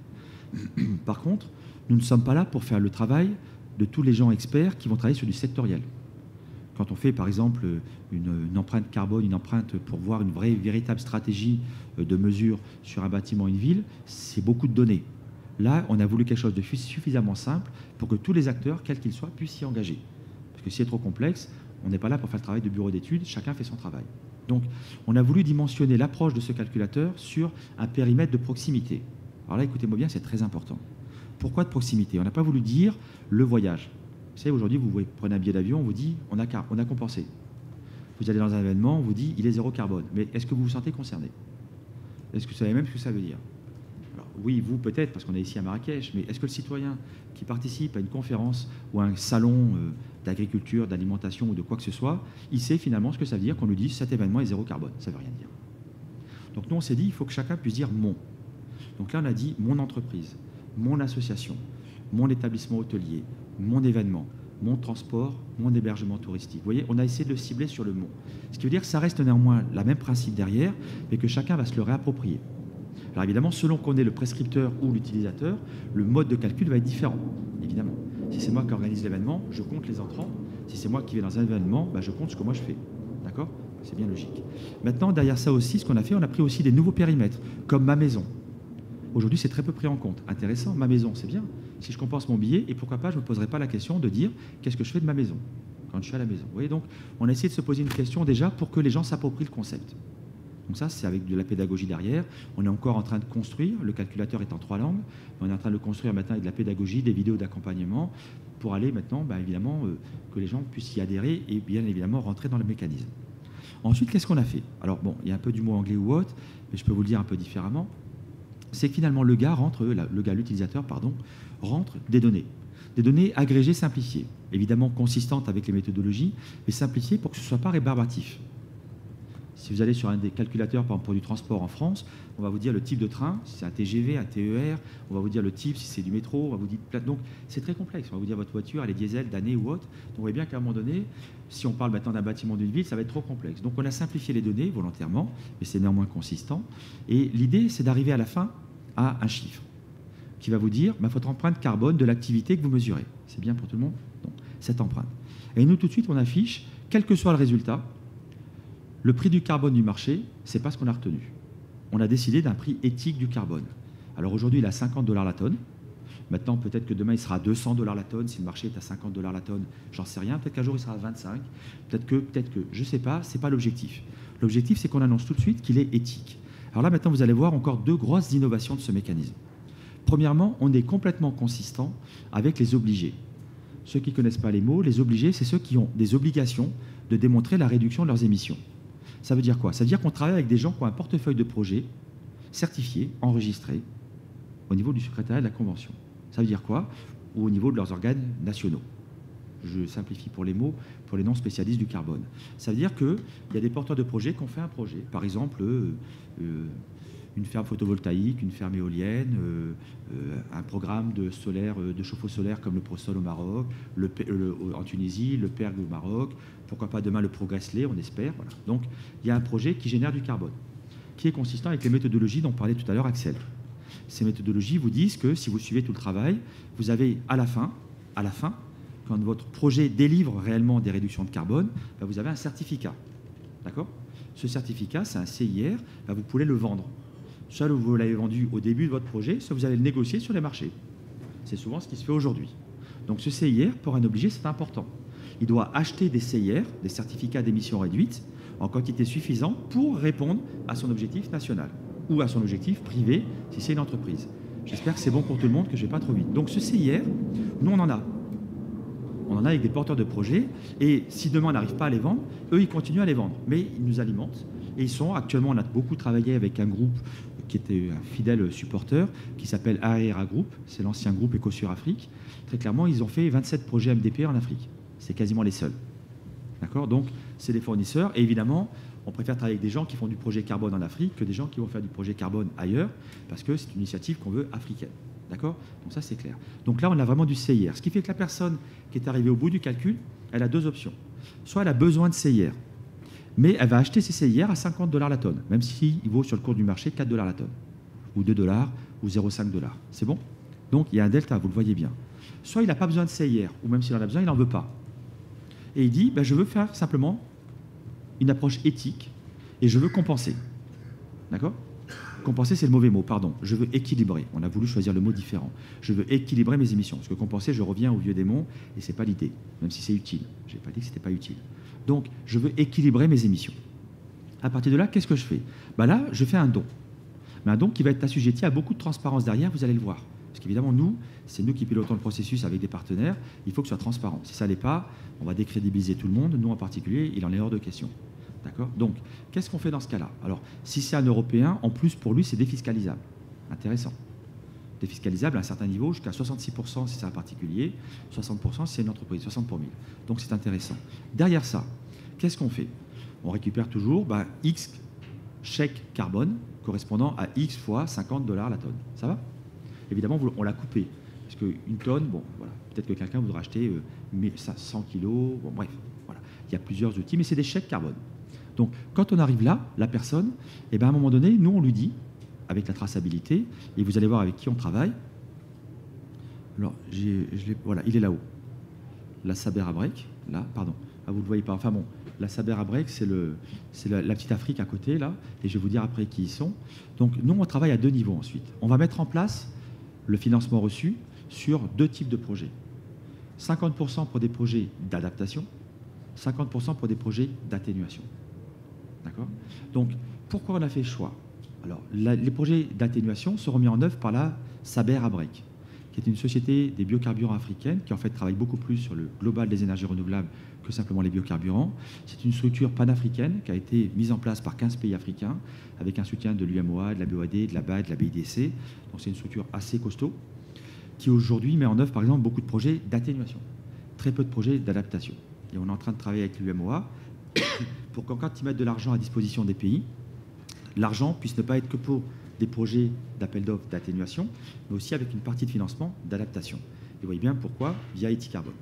Par contre, nous ne sommes pas là pour faire le travail de tous les gens experts qui vont travailler sur du sectoriel. Quand on fait, par exemple, une, une empreinte carbone, une empreinte pour voir une vraie, véritable stratégie de mesure sur un bâtiment, une ville, c'est beaucoup de données. Là, on a voulu quelque chose de suffisamment simple pour que tous les acteurs, quels qu'ils soient, puissent s'y engager. Parce que si c'est trop complexe, on n'est pas là pour faire le travail de bureau d'études, chacun fait son travail. Donc, on a voulu dimensionner l'approche de ce calculateur sur un périmètre de proximité. Alors là, écoutez-moi bien, c'est très important. Pourquoi de proximité? On n'a pas voulu dire le voyage. Vous savez, aujourd'hui, vous prenez un billet d'avion, on vous dit on a, on a compensé. Vous allez dans un événement, on vous dit il est zéro carbone. Mais est-ce que vous vous sentez concerné? Est-ce que vous savez même ce que ça veut dire? Alors, oui, vous peut-être, parce qu'on est ici à Marrakech, mais est-ce que le citoyen qui participe à une conférence ou à un salon euh, d'agriculture, d'alimentation ou de quoi que ce soit, il sait finalement ce que ça veut dire qu'on lui dise cet événement est zéro carbone? Ça ne veut rien dire. Donc nous, on s'est dit il faut que chacun puisse dire mon. Donc là, on a dit mon entreprise, mon association, mon établissement hôtelier, mon événement, mon transport, mon hébergement touristique. Vous voyez, on a essayé de le cibler sur le mot. Ce qui veut dire que ça reste néanmoins le même principe derrière, mais que chacun va se le réapproprier. Alors évidemment, selon qu'on est le prescripteur ou l'utilisateur, le mode de calcul va être différent, évidemment. Si c'est moi qui organise l'événement, je compte les entrants. Si c'est moi qui vais dans un événement, bah, je compte ce que moi je fais. D'accord? C'est bien logique. Maintenant, derrière ça aussi, ce qu'on a fait, on a pris aussi des nouveaux périmètres, comme ma maison. Aujourd'hui, c'est très peu pris en compte. Intéressant, ma maison, c'est bien. Si je compense mon billet, et pourquoi pas, je ne me poserai pas la question de dire qu'est-ce que je fais de ma maison quand je suis à la maison. Vous voyez, donc, on a essayé de se poser une question déjà pour que les gens s'approprient le concept. Donc ça, c'est avec de la pédagogie derrière. On est encore en train de construire, le calculateur est en trois langues, mais on est en train de le construire maintenant avec de la pédagogie, des vidéos d'accompagnement, pour aller maintenant, bah, évidemment, euh, que les gens puissent y adhérer et bien évidemment rentrer dans le mécanisme. Ensuite, qu'est-ce qu'on a fait? Alors bon, il y a un peu du mot anglais ou autre, mais je peux vous le dire un peu différemment. C'est que finalement le gars rentre, le gars, l'utilisateur, pardon, rentre des données. Des données agrégées, simplifiées, évidemment consistantes avec les méthodologies, mais simplifiées pour que ce ne soit pas rébarbatif. Si vous allez sur un des calculateurs, par exemple pour du transport en France, on va vous dire le type de train, si c'est un T G V, un T E R, on va vous dire le type, si c'est du métro, on va vous dire... Donc c'est très complexe, on va vous dire votre voiture, elle est diesel, d'année ou autre. Donc vous voyez bien qu'à un moment donné, si on parle maintenant d'un bâtiment d'une ville, ça va être trop complexe. Donc on a simplifié les données volontairement, mais c'est néanmoins consistant. Et l'idée, c'est d'arriver à la fin à un chiffre qui va vous dire bah, votre empreinte carbone de l'activité que vous mesurez. C'est bien pour tout le monde? Donc, cette empreinte. Et nous, tout de suite, on affiche, quel que soit le résultat, le prix du carbone du marché, ce n'est pas ce qu'on a retenu. On a décidé d'un prix éthique du carbone. Alors aujourd'hui, il est à cinquante dollars la tonne. Maintenant, peut-être que demain, il sera à deux cents dollars la tonne. Si le marché est à cinquante dollars la tonne, j'en sais rien. Peut-être qu'un jour, il sera à vingt-cinq. Peut-être que, peut-être que, je ne sais pas, ce n'est pas l'objectif. L'objectif, c'est qu'on annonce tout de suite qu'il est éthique. Alors là, maintenant, vous allez voir encore deux grosses innovations de ce mécanisme. Premièrement, on est complètement consistant avec les obligés. Ceux qui ne connaissent pas les mots, les obligés, c'est ceux qui ont des obligations de démontrer la réduction de leurs émissions. Ça veut dire quoi? Ça veut dire qu'on travaille avec des gens qui ont un portefeuille de projets certifié, enregistré, au niveau du secrétariat de la Convention. Ça veut dire quoi? Ou au niveau de leurs organes nationaux. Je simplifie pour les mots, pour les non-spécialistes du carbone. Ça veut dire qu'il y a des porteurs de projets qui ont fait un projet. Par exemple, euh, euh, une ferme photovoltaïque, une ferme éolienne, euh, euh, un programme de, solaire, euh, de chauffe-eau solaire comme le ProSol au Maroc, le, le, en Tunisie, le P E R G au Maroc, pourquoi pas demain le Progress Lake, on espère. Voilà. Donc, il y a un projet qui génère du carbone, qui est consistant avec les méthodologies dont parlait tout à l'heure Axel. Ces méthodologies vous disent que si vous suivez tout le travail, vous avez à la fin, à la fin quand votre projet délivre réellement des réductions de carbone, ben, vous avez un certificat. D'accord ? Ce certificat, c'est un C I R, ben, vous pouvez le vendre. Soit vous l'avez vendu au début de votre projet, soit vous allez le négocier sur les marchés. C'est souvent ce qui se fait aujourd'hui. Donc ce C I R, pour un obligé, c'est important. Il doit acheter des C I R, des certificats d'émissions réduites, en quantité suffisante pour répondre à son objectif national ou à son objectif privé si c'est une entreprise. J'espère que c'est bon pour tout le monde, que je ne vais pas trop vite. Donc ce C I R, nous on en a. On en a avec des porteurs de projets et si demain on n'arrive pas à les vendre, eux ils continuent à les vendre. Mais ils nous alimentent et ils sont actuellement, on a beaucoup travaillé avec un groupe qui était un fidèle supporter qui s'appelle A E R A Group, c'est l'ancien groupe Ecosur Afrique. Très clairement, ils ont fait vingt-sept projets M D P en Afrique. C'est quasiment les seuls. D'accord ? Donc c'est des fournisseurs et évidemment, on préfère travailler avec des gens qui font du projet carbone en Afrique que des gens qui vont faire du projet carbone ailleurs, parce que c'est une initiative qu'on veut africaine. D'accord ? Donc ça, c'est clair. Donc là, on a vraiment du C I R. Ce qui fait que la personne qui est arrivée au bout du calcul, elle a deux options. Soit elle a besoin de C I R, mais elle va acheter ses C I R à cinquante dollars la tonne, même s'il vaut sur le cours du marché quatre dollars la tonne, ou deux dollars, ou zéro virgule cinq dollars. C'est bon ? Donc il y a un delta, vous le voyez bien. Soit il n'a pas besoin de C I R, ou même s'il en a besoin, il n'en veut pas. Et il dit, ben, je veux faire simplement une approche éthique et je veux compenser. D'accord ? Compenser, c'est le mauvais mot, pardon. Je veux équilibrer. On a voulu choisir le mot différent. Je veux équilibrer mes émissions. Parce que compenser, je reviens au vieux démon et ce n'est pas l'idée, même si c'est utile. Je n'ai pas dit que ce n'était pas utile. Donc, je veux équilibrer mes émissions. À partir de là, qu'est-ce que je fais ? Ben là, je fais un don. Mais un don qui va être assujetti à beaucoup de transparence derrière, vous allez le voir. Parce qu'évidemment, nous, c'est nous qui pilotons le processus avec des partenaires. Il faut que ce soit transparent. Si ça ne l'est pas, on va décrédibiliser tout le monde. Nous, en particulier, il en est hors de question. D'accord ? Donc, qu'est-ce qu'on fait dans ce cas-là ? Alors, si c'est un Européen, en plus, pour lui, c'est défiscalisable. Intéressant. Défiscalisable à un certain niveau, jusqu'à soixante-six pour cent si c'est un particulier, soixante pour cent si c'est une entreprise, soixante pour mille. Donc, c'est intéressant. Derrière ça, qu'est-ce qu'on fait ? On récupère toujours ben, X chèque carbone correspondant à X fois cinquante dollars la tonne. Ça va ? Évidemment, on l'a coupé. Parce qu'une tonne, bon, voilà, peut-être que quelqu'un voudra acheter euh, cent kilos, bon, bref, voilà. Il y a plusieurs outils, mais c'est des chèques carbone. Donc, quand on arrive là, la personne, eh ben, à un moment donné, nous, on lui dit, avec la traçabilité, et vous allez voir avec qui on travaille. Alors, j'ai, je l'ai, voilà, il est là-haut. La Saber à break, là, pardon. Ah, vous ne le voyez pas. Enfin bon, la Saber à break, c'est, le, c'est la, la petite Afrique à côté, là, et je vais vous dire après qui ils sont. Donc, nous, on travaille à deux niveaux ensuite. On va mettre en place le financement reçu sur deux types de projets. cinquante pour cent pour des projets d'adaptation, cinquante pour cent pour des projets d'atténuation. D'accord ? Donc, pourquoi on a fait le choix ? Alors, la, les projets d'atténuation seront mis en œuvre par la Saber à break, qui est une société des biocarburants africaine, qui en fait travaille beaucoup plus sur le global des énergies renouvelables que simplement les biocarburants. C'est une structure panafricaine qui a été mise en place par quinze pays africains, avec un soutien de l'U M O A, de la B O A D, de la B A D, de la B I D C. Donc c'est une structure assez costaud, qui aujourd'hui met en œuvre par exemple beaucoup de projets d'atténuation, très peu de projets d'adaptation. Et on est en train de travailler avec l'U M O A pour qu'en quand ils mettent de l'argent à disposition des pays, l'argent puisse ne pas être que pour des projets d'appel d'offres d'atténuation, mais aussi avec une partie de financement d'adaptation. Et vous voyez bien pourquoi, via Eticarbone.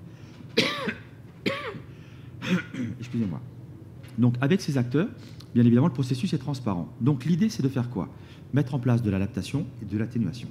Excusez-moi. Donc, avec ces acteurs, bien évidemment, le processus est transparent. Donc, l'idée, c'est de faire quoi ? Mettre en place de l'adaptation et de l'atténuation.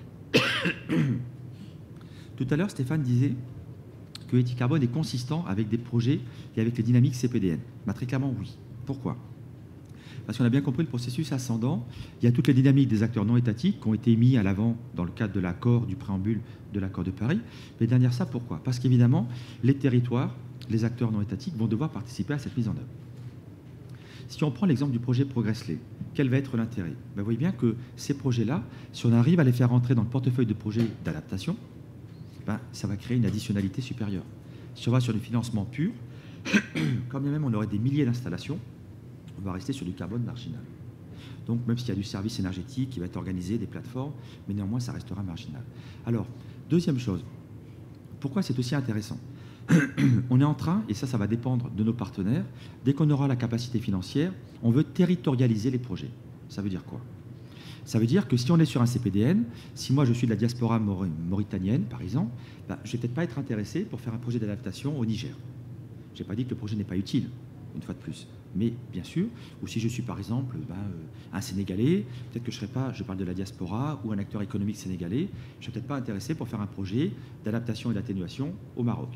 Tout à l'heure, Stéphane disait que Eticarbone est consistant avec des projets et avec les dynamiques C P D N. Bah, très clairement, oui. Pourquoi ? Parce qu'on a bien compris le processus ascendant. Il y a toutes les dynamiques des acteurs non étatiques qui ont été mis à l'avant dans le cadre de l'accord, du préambule de l'accord de Paris. Mais derrière ça, pourquoi ? Parce qu'évidemment, les territoires, les acteurs non étatiques vont devoir participer à cette mise en œuvre. Si on prend l'exemple du projet Progresslay, quel va être l'intérêt ? Ben, vous voyez bien que ces projets-là, si on arrive à les faire rentrer dans le portefeuille de projets d'adaptation, ben, ça va créer une additionnalité supérieure. Si on va sur du financement pur, quand bien même on aurait des milliers d'installations, on va rester sur du carbone marginal. Donc même s'il y a du service énergétique qui va être organisé, des plateformes, mais néanmoins ça restera marginal. Alors, deuxième chose, pourquoi c'est aussi intéressant ? On est en train, et ça, ça va dépendre de nos partenaires, dès qu'on aura la capacité financière, on veut territorialiser les projets. Ça veut dire quoi ? Ça veut dire que si on est sur un C P D N, si moi je suis de la diaspora mauritanienne, par exemple, bah, je ne vais peut-être pas être intéressé pour faire un projet d'adaptation au Niger. Je n'ai pas dit que le projet n'est pas utile, une fois de plus. Mais bien sûr, ou si je suis par exemple ben, euh, un Sénégalais, peut-être que je ne serai pas, je parle de la diaspora, ou un acteur économique sénégalais, je ne serai peut-être pas intéressé pour faire un projet d'adaptation et d'atténuation au Maroc.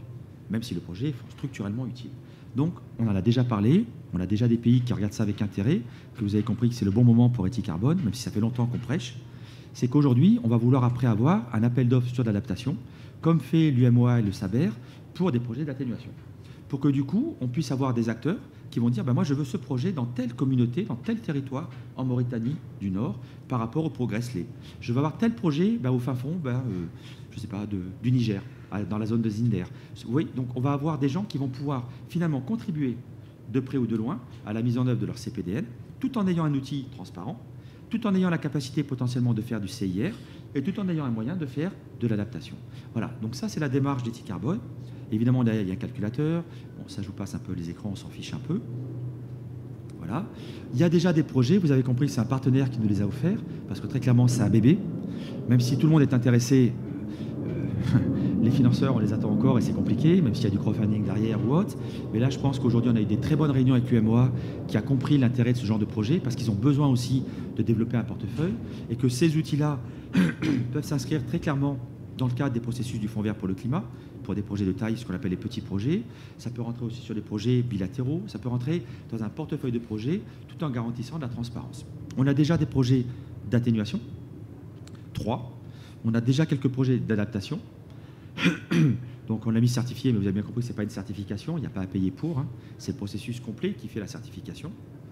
même si le projet est structurellement utile. Donc, on en a déjà parlé, on a déjà des pays qui regardent ça avec intérêt, que vous avez compris que c'est le bon moment pour Etikarbon, même si ça fait longtemps qu'on prêche. C'est qu'aujourd'hui, on va vouloir après avoir un appel d'offres sur l'adaptation, comme fait l'U M O A et le SABER, pour des projets d'atténuation. Pour que du coup, on puisse avoir des acteurs qui vont dire ben, « moi, je veux ce projet dans telle communauté, dans tel territoire, en Mauritanie du Nord, par rapport au Progress-Lay. Je veux avoir tel projet ben, au fin fond, ben, euh, je sais pas, de, du Niger, dans la zone de Zinder. » Vous voyez, donc on va avoir des gens qui vont pouvoir finalement contribuer de près ou de loin à la mise en œuvre de leur C P D N, tout en ayant un outil transparent, tout en ayant la capacité potentiellement de faire du C I R, et tout en ayant un moyen de faire de l'adaptation. Voilà, donc ça c'est la démarche d'Etikarbon. Évidemment, derrière, il y a un calculateur. Bon, ça, je vous passe un peu les écrans, on s'en fiche un peu. Voilà. Il y a déjà des projets. Vous avez compris que c'est un partenaire qui nous les a offerts, parce que très clairement, c'est un bébé. Même si tout le monde est intéressé, euh, les financeurs, on les attend encore et c'est compliqué, même s'il y a du crowdfunding derrière ou autre. Mais là, je pense qu'aujourd'hui, on a eu des très bonnes réunions avec l'U M O A qui a compris l'intérêt de ce genre de projet, parce qu'ils ont besoin aussi de développer un portefeuille, et que ces outils-là peuvent s'inscrire très clairement dans le cadre des processus du Fonds vert pour le climat, pour des projets de taille, ce qu'on appelle les petits projets. Ça peut rentrer aussi sur des projets bilatéraux, ça peut rentrer dans un portefeuille de projets, tout en garantissant de la transparence. On a déjà des projets d'atténuation, trois. On a déjà quelques projets d'adaptation. Donc on l'a mis certifié, mais vous avez bien compris que ce n'est pas une certification, il n'y a pas à payer pour. Hein. C'est le processus complet qui fait la certification.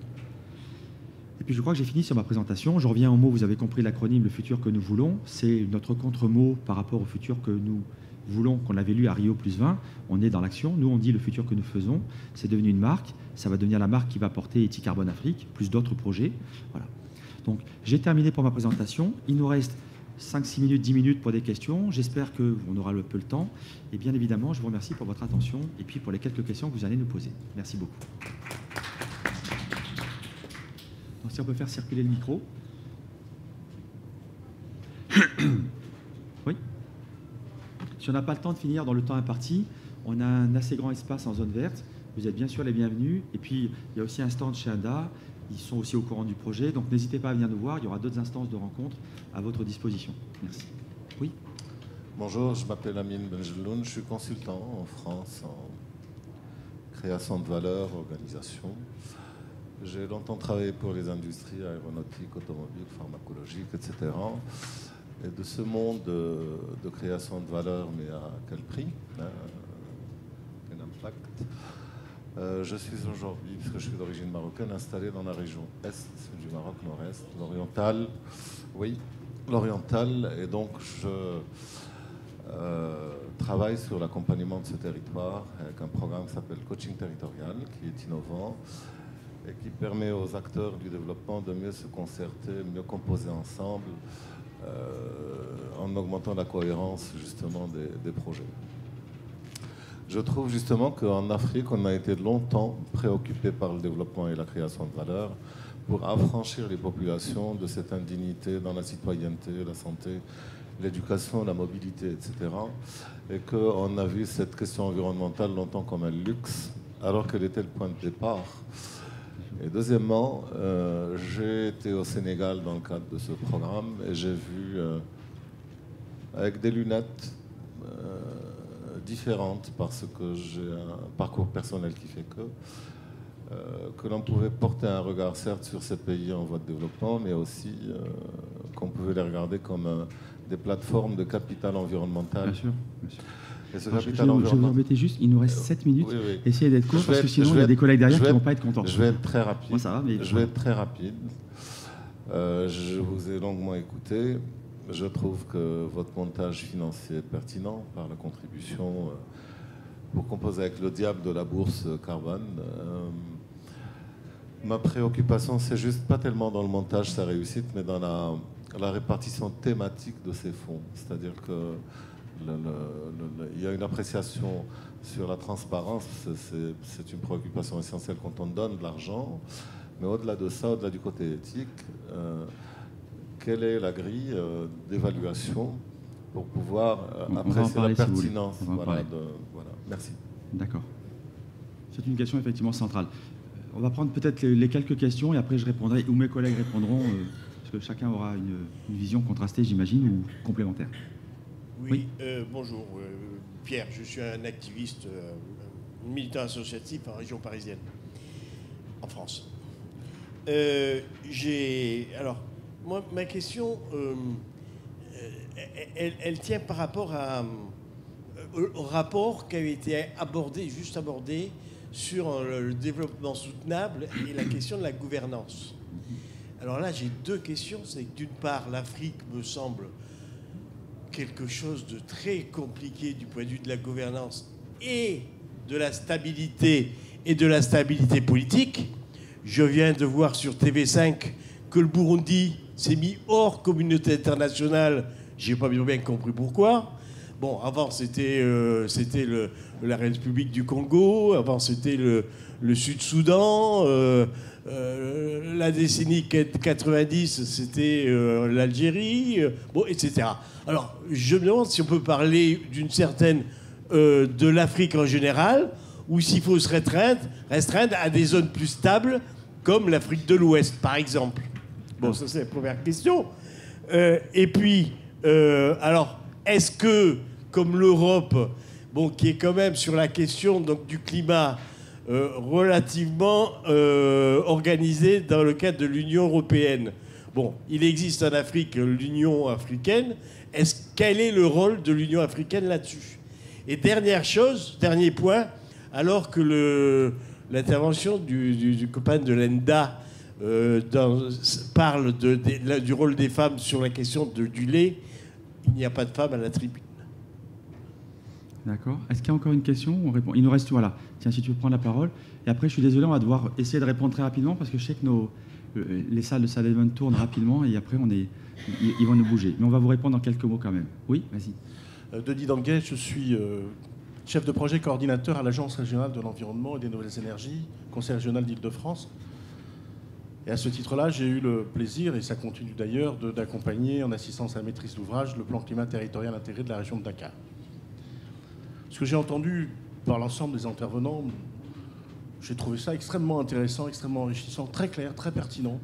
Et puis je crois que j'ai fini sur ma présentation. Je reviens au mot, vous avez compris l'acronyme, le futur que nous voulons. C'est notre contre-mot par rapport au futur que nous voulons, qu'on avait lu à Rio plus vingt. On est dans l'action. Nous, on dit le futur que nous faisons. C'est devenu une marque. Ça va devenir la marque qui va porter Etikarbon Afrique, plus d'autres projets. Voilà. Donc j'ai terminé pour ma présentation. Il nous reste cinq six minutes, dix minutes pour des questions. J'espère qu'on aura un peu le temps. Et bien évidemment, je vous remercie pour votre attention et puis pour les quelques questions que vous allez nous poser. Merci beaucoup. Donc, si on peut faire circuler le micro. Oui. Si on n'a pas le temps de finir dans le temps imparti, on a un assez grand espace en zone verte. Vous êtes bien sûr les bienvenus. Et puis, il y a aussi un stand chez Anda. Ils sont aussi au courant du projet. Donc, n'hésitez pas à venir nous voir. Il y aura d'autres instances de rencontre à votre disposition. Merci. Oui. Bonjour, je m'appelle Amine Benjeloun. Je suis consultant en France en création de valeur, organisation. J'ai longtemps travaillé pour les industries aéronautiques, automobiles, pharmacologiques, et cetera. Et de ce monde de, de création de valeur, mais à quel prix, hein, quel impact euh, Je suis aujourd'hui, puisque je suis d'origine marocaine, installé dans la région est du Maroc, nord-est, l'oriental. Oui, l'oriental. Et donc, je euh, travaille sur l'accompagnement de ce territoire avec un programme qui s'appelle Coaching Territorial, qui est innovant et qui permet aux acteurs du développement de mieux se concerter, mieux composer ensemble, euh, en augmentant la cohérence justement des, des projets. Je trouve justement qu'en Afrique, on a été longtemps préoccupé par le développement et la création de valeur pour affranchir les populations de cette indignité dans la citoyenneté, la santé, l'éducation, la mobilité, et cetera. Et qu'on a vu cette question environnementale longtemps comme un luxe, alors qu'elle était le point de départ. Et deuxièmement, euh, j'ai été au Sénégal dans le cadre de ce programme et j'ai vu, euh, avec des lunettes euh, différentes, parce que j'ai un parcours personnel qui fait que, euh, que l'on pouvait porter un regard certes sur ces pays en voie de développement, mais aussi euh, qu'on pouvait les regarder comme euh, des plateformes de capital environnemental. Bien sûr, bien sûr. Et ce Alors, capital je, environnemental... je vous remettais juste, il nous reste sept minutes. Oui, oui. Essayez d'être court, parce que être, sinon, il y a être, des collègues derrière qui ne être, vont pas être contents. Je vais être très rapide. Moi, ça va, mais... Je vais être très rapide. Euh, je vous ai longuement écouté. Je trouve que votre montage financier est pertinent par la contribution euh, pour composer avec le diable de la bourse carbone. Euh, ma préoccupation, c'est juste pas tellement dans le montage, sa réussite, mais dans la, la répartition thématique de ces fonds. C'est-à-dire que Le, le, le, il y a une appréciation sur la transparence, c'est une préoccupation essentielle quand on donne de l'argent, mais au-delà de ça, au-delà du côté éthique, euh, quelle est la grille euh, d'évaluation pour pouvoir euh, apprécier la pertinence si voilà, de, voilà. Merci. D'accord. C'est une question effectivement centrale. On va prendre peut-être les, les quelques questions et après je répondrai, ou mes collègues répondront, euh, parce que chacun aura une, une vision contrastée, j'imagine, ou complémentaire. Oui, oui. Euh, bonjour. Euh, Pierre, je suis un activiste, euh, militant associatif en région parisienne, en France. Euh, j'ai, alors, moi, ma question, euh, elle, elle tient par rapport à, euh, au rapport qui avait été abordé, juste abordé, sur le développement soutenable et la question de la gouvernance. Alors là, j'ai deux questions. C'est que d'une part, l'Afrique me semble quelque chose de très compliqué du point de vue de la gouvernance et de la stabilité et de la stabilité politique. Je viens de voir sur T V cinq que le Burundi s'est mis hors communauté internationale. J'ai pas bien compris pourquoi. Bon, avant c'était euh, c'était le, la République du Congo, avant c'était le, le Sud-Soudan, euh, euh, la décennie quatre-vingt-dix c'était euh, l'Algérie, euh, bon, et cetera. Alors, je me demande si on peut parler d'une certaine euh, de l'Afrique en général, ou s'il faut se restreindre, restreindre à des zones plus stables, comme l'Afrique de l'Ouest, par exemple. Bon, ça c'est la première question. Euh, et puis, euh, alors, est-ce que, comme l'Europe, bon, qui est quand même sur la question donc, du climat euh, relativement euh, organisée dans le cadre de l'Union européenne, bon, il existe en Afrique l'Union africaine, est-ce, quel est le rôle de l'Union africaine là-dessus? Et dernière chose, dernier point, alors que le, l'intervention du, du, du copain de l'E N D A euh, dans, parle de, de, du rôle des femmes sur la question de, du lait, il n'y a pas de femmes à la tribune. D'accord. Est-ce qu'il y a encore une question? On répond. Il nous reste, voilà. Tiens, si tu veux prendre la parole. Et après, je suis désolé, on va devoir essayer de répondre très rapidement parce que je sais que nos, les salles de salle event tournent rapidement et après, on est, ils, ils vont nous bouger. Mais on va vous répondre en quelques mots quand même. Oui, vas-y. Denis Danguet, je suis euh, chef de projet coordinateur à l'Agence régionale de l'environnement et des nouvelles énergies, Conseil régional d'Île-de-France. Et à ce titre-là, j'ai eu le plaisir, et ça continue d'ailleurs, de, d'accompagner en assistance à la maîtrise d'ouvrage le plan climat territorial intégré de la région de Dakar. Ce que j'ai entendu par l'ensemble des intervenants, j'ai trouvé ça extrêmement intéressant, extrêmement enrichissant, très clair, très pertinent,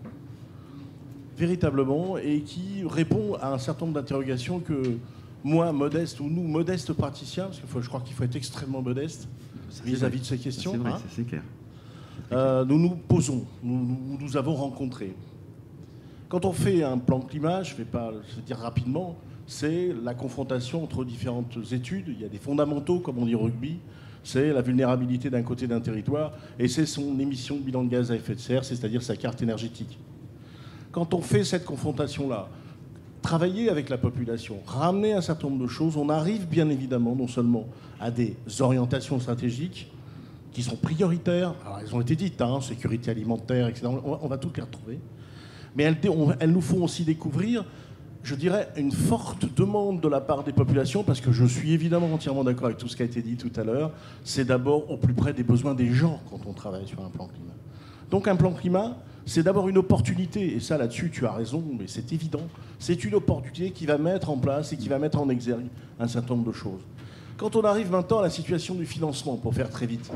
véritablement, et qui répond à un certain nombre d'interrogations que moi, modeste, ou nous, modestes praticiens, parce que faut, je crois qu'il faut être extrêmement modeste vis-à-vis de ces questions, c'est vrai, hein, c'est clair. Euh, nous nous posons, nous, nous nous avons rencontrés. Quand on fait un plan climat, je ne vais pas le dire rapidement, c'est la confrontation entre différentes études. Il y a des fondamentaux, comme on dit au rugby, c'est la vulnérabilité d'un côté d'un territoire, et c'est son émission de bilan de gaz à effet de serre, c'est-à-dire sa carte énergétique. Quand on fait cette confrontation-là, travailler avec la population, ramener un certain nombre de choses, on arrive bien évidemment non seulement à des orientations stratégiques, qui sont prioritaires. Alors, elles ont été dites, hein, sécurité alimentaire, et cetera. On va, on va toutes les retrouver. Mais elles, on, elles nous font aussi découvrir, je dirais, une forte demande de la part des populations, parce que je suis évidemment entièrement d'accord avec tout ce qui a été dit tout à l'heure, c'est d'abord au plus près des besoins des gens quand on travaille sur un plan climat. Donc un plan climat, c'est d'abord une opportunité, et ça là-dessus tu as raison, mais c'est évident, c'est une opportunité qui va mettre en place et qui va mettre en exergue un certain nombre de choses. Quand on arrive maintenant à la situation du financement, pour faire très vite,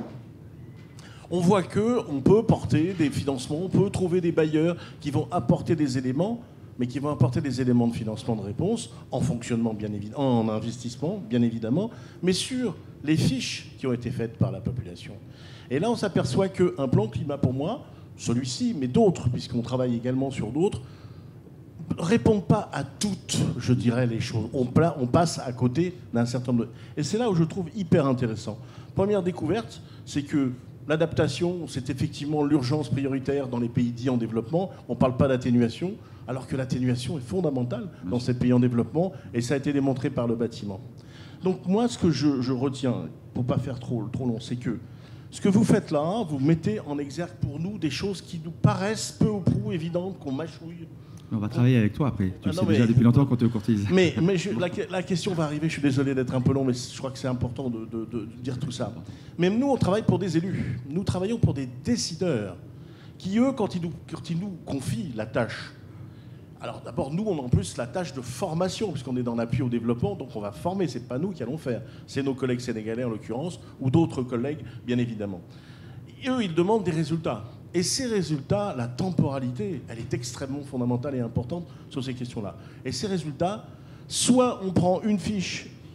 on voit qu'on peut porter des financements, on peut trouver des bailleurs qui vont apporter des éléments, mais qui vont apporter des éléments de financement de réponse, en fonctionnement bien évidemment, en investissement bien évidemment, mais sur les fiches qui ont été faites par la population. Et là, on s'aperçoit qu'un plan climat pour moi, celui-ci, mais d'autres, puisqu'on travaille également sur d'autres, répondent pas à toutes, je dirais, les choses. On, pla- on passe à côté d'un certain nombre de... Et c'est là où je trouve hyper intéressant. Première découverte, c'est que l'adaptation, c'est effectivement l'urgence prioritaire dans les pays dits en développement. On ne parle pas d'atténuation, alors que l'atténuation est fondamentale dans ces pays en développement, et ça a été démontré par le bâtiment. Donc moi, ce que je, je retiens, pour ne pas faire trop, trop long, c'est que ce que vous faites là, vous mettez en exergue pour nous des choses qui nous paraissent peu ou prou évidentes, qu'on mâchouille. On va travailler avec toi après. Tu Ah le non, sais mais- déjà depuis longtemps qu'on te courtise. Mais, mais je- la, la question va arriver, je suis désolé d'être un peu long, mais je crois que c'est important de, de- de dire tout ça. Même nous, on travaille pour des élus. Nous travaillons pour des décideurs qui, eux, quand ils nous, quand ils nous confient la tâche, alors d'abord, nous, on a en plus la tâche de formation, puisqu'on est dans l'appui au développement, donc on va former, c'est pas nous qui allons faire, c'est nos collègues sénégalais en l'occurrence, ou d'autres collègues, bien évidemment. Et eux, ils demandent des résultats. Et ces résultats, la temporalité, elle est extrêmement fondamentale et importante sur ces questions-là. Et ces résultats, soit on prend une fiche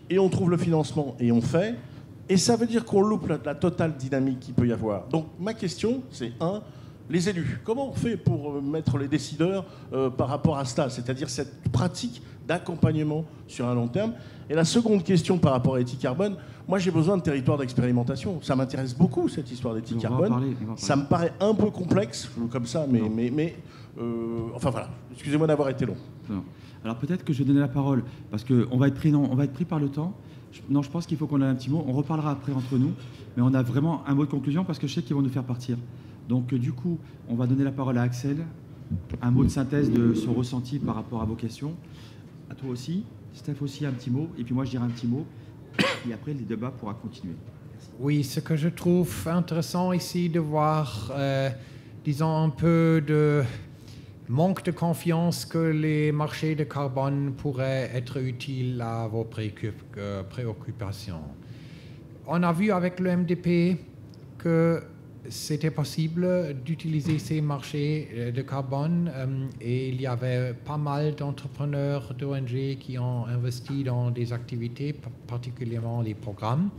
et on trouve le financement et on fait. Et ça veut dire qu'on loupe la, la totale dynamique qu'il peut y avoir. Donc ma question, c'est un, les élus. Comment on fait pour mettre les décideurs euh, par rapport à cela, c'est-à-dire cette pratique d'accompagnement sur un long terme? Et la seconde question par rapport à l'éthique carbone, moi j'ai besoin de territoires d'expérimentation. Ça m'intéresse beaucoup cette histoire d'éthique carbone. Parler, ça me paraît un peu complexe comme ça, mais, mais, mais euh, enfin voilà. Excusez-moi d'avoir été long. Non. Alors peut-être que je vais donner la parole parce qu'on va être pris, non, on va être pris par le temps. Je, non, je pense qu'il faut qu'on ait un petit mot. On reparlera après entre nous, mais on a vraiment un mot de conclusion parce que je sais qu'ils vont nous faire partir. Donc euh, du coup, on va donner la parole à Axel. Un mot de synthèse de son ressenti par rapport à vos questions. À toi aussi. Steph aussi un petit mot, et puis moi je dirai un petit mot, et après le débat pourra continuer. Merci. Oui, ce que je trouve intéressant ici de voir, euh, disons, un peu de manque de confiance que les marchés de carbone pourraient être utiles à vos préoccupations. On a vu avec le M D P que c'était possible d'utiliser ces marchés de carbone euh, et il y avait pas mal d'entrepreneurs d'O N G qui ont investi dans des activités, particulièrement les programmes.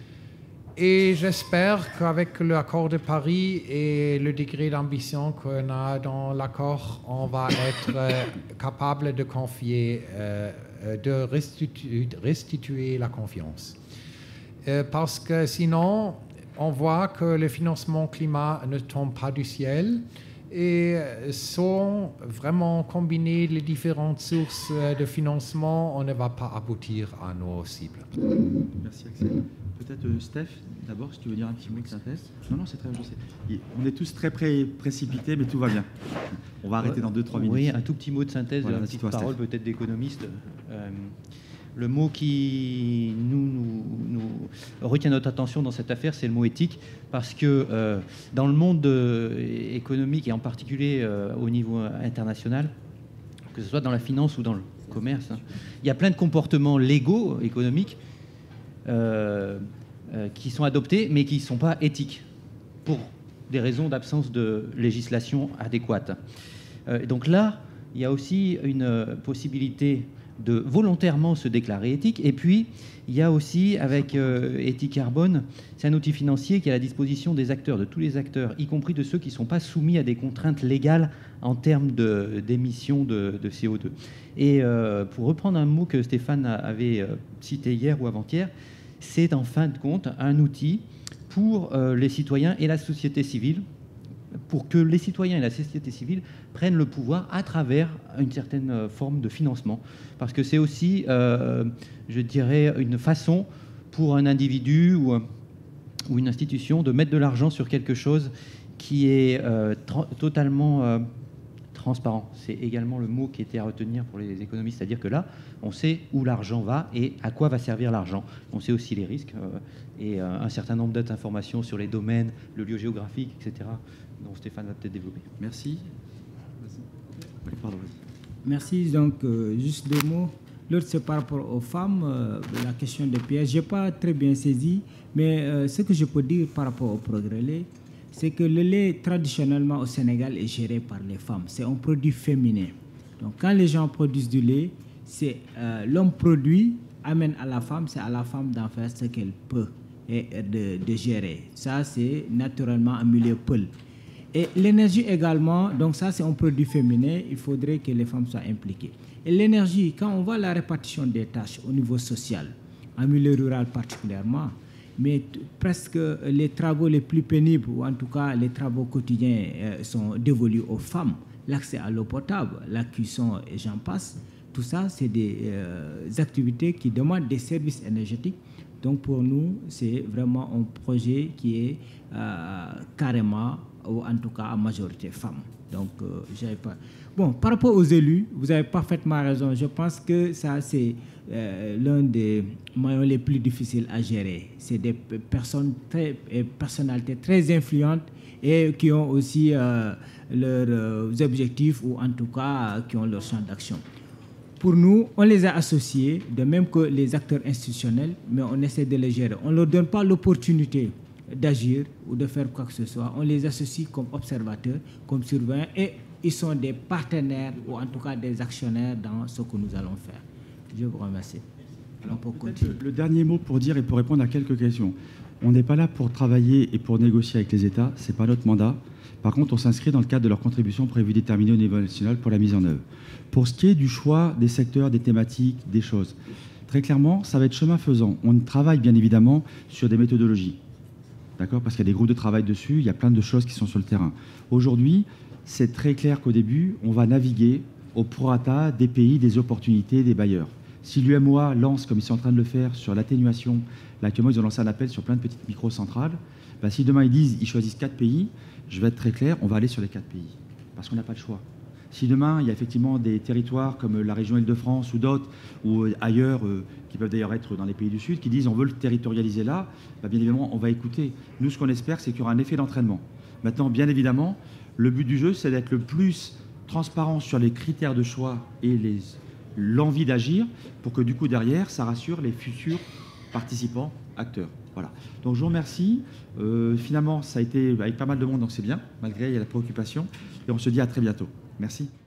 Et j'espère qu'avec l'accord de Paris et le degré d'ambition qu'on a dans l'accord, on va être euh, capable de confier, euh, de restituer, restituer la confiance. Euh, parce que sinon, on voit que le financement climat ne tombe pas du ciel et sans vraiment combiner les différentes sources de financement, on ne va pas aboutir à nos cibles. Merci Axel. Peut-être euh, Steph, d'abord, si tu veux dire un petit mot de synthèse. Non, non, c'est très bien. On est tous très pré précipités, mais tout va bien. On va arrêter dans deux trois minutes. Oui, un tout petit mot de synthèse, voilà, une petite parole peut-être d'économiste. Euh, Le mot qui nous, nous, nous retient notre attention dans cette affaire, c'est le mot éthique, parce que euh, dans le monde euh, économique, et en particulier euh, au niveau international, que ce soit dans la finance ou dans le commerce, hein, il y a plein de comportements légaux, économiques, euh, euh, qui sont adoptés, mais qui ne sont pas éthiques, pour des raisons d'absence de législation adéquate. Euh, donc là, il y a aussi une possibilité de volontairement se déclarer éthique. Et puis, il y a aussi, avec euh, Éthique Carbone, c'est un outil financier qui est à la disposition des acteurs, de tous les acteurs, y compris de ceux qui ne sont pas soumis à des contraintes légales en termes d'émissions de, de, de C O deux. Et euh, pour reprendre un mot que Stéphane avait euh, cité hier ou avant-hier, c'est en fin de compte un outil pour euh, les citoyens et la société civile, pour que les citoyens et la société civile prennent le pouvoir à travers une certaine forme de financement. Parce que c'est aussi, euh, je dirais, une façon pour un individu ou, ou une institution de mettre de l'argent sur quelque chose qui est euh, totalement euh, transparent. C'est également le mot qui était à retenir pour les économistes, c'est-à-dire que là, on sait où l'argent va et à quoi va servir l'argent. On sait aussi les risques euh, et euh, un certain nombre d'informations sur les domaines, le lieu géographique, et cetera, dont Stéphane va peut-être développer. Merci. Oui, pardon. Merci. Donc, euh, juste deux mots. L'autre, c'est par rapport aux femmes, euh, la question de Pierre. Je n'ai pas très bien saisi, mais euh, ce que je peux dire par rapport au progrès lait, c'est que le lait, traditionnellement, au Sénégal, est géré par les femmes. C'est un produit féminin. Donc, quand les gens produisent du lait, c'est euh, l'homme produit, amène à la femme, c'est à la femme d'en faire ce qu'elle peut et de, de gérer. Ça, c'est naturellement un milieu peul. Et l'énergie également, donc ça c'est un produit féminin, il faudrait que les femmes soient impliquées. Et l'énergie, quand on voit la répartition des tâches au niveau social, en milieu rural particulièrement, mais presque les travaux les plus pénibles, ou en tout cas les travaux quotidiens euh, sont dévolus aux femmes. L'accès à l'eau potable, la cuisson et j'en passe, tout ça c'est des euh, activités qui demandent des services énergétiques. Donc pour nous, c'est vraiment un projet qui est euh, carrément, ou en tout cas à majorité femmes. Donc, euh, j'avais pas... Bon, par rapport aux élus, vous avez parfaitement raison. Je pense que ça, c'est euh, l'un des moyens les plus difficiles à gérer. C'est des personnes très, personnalités très influentes et qui ont aussi euh, leurs euh, objectifs ou en tout cas qui ont leur champ d'action. Pour nous, on les a associés, de même que les acteurs institutionnels, mais on essaie de les gérer. On ne leur donne pas l'opportunité d'agir ou de faire quoi que ce soit. On les associe comme observateurs, comme surveillants, et ils sont des partenaires ou en tout cas des actionnaires dans ce que nous allons faire. Je vous remercie. Alors, on peut continuer. Le, le dernier mot pour dire et pour répondre à quelques questions. On n'est pas là pour travailler et pour négocier avec les États, ce n'est pas notre mandat. Par contre, on s'inscrit dans le cadre de leurs contributions prévues déterminées au niveau national pour la mise en œuvre. Pour ce qui est du choix des secteurs, des thématiques, des choses, très clairement, ça va être chemin faisant. On travaille bien évidemment sur des méthodologies, d'accord, parce qu'il y a des groupes de travail dessus, il y a plein de choses qui sont sur le terrain. Aujourd'hui, c'est très clair qu'au début, on va naviguer au prorata des pays, des opportunités, des bailleurs. Si l'U M O A lance, comme ils sont en train de le faire, sur l'atténuation, là actuellement ils ont lancé un appel sur plein de petites microcentrales, ben, si demain ils disent, ils choisissent quatre pays, je vais être très clair, on va aller sur les quatre pays, parce qu'on n'a pas le choix. Si demain il y a effectivement des territoires comme la région Île-de-France ou d'autres, ou ailleurs, euh, qui peuvent d'ailleurs être dans les pays du Sud, qui disent on veut le territorialiser là, ben, bien évidemment on va écouter. Nous ce qu'on espère c'est qu'il y aura un effet d'entraînement. Maintenant bien évidemment, le but du jeu c'est d'être le plus transparent sur les critères de choix et les... l'envie d'agir pour que du coup derrière ça rassure les futurs participants, acteurs. Voilà. Donc je vous remercie. Euh, finalement ça a été avec pas mal de monde donc c'est bien, malgré il y a la préoccupation et on se dit à très bientôt. Merci.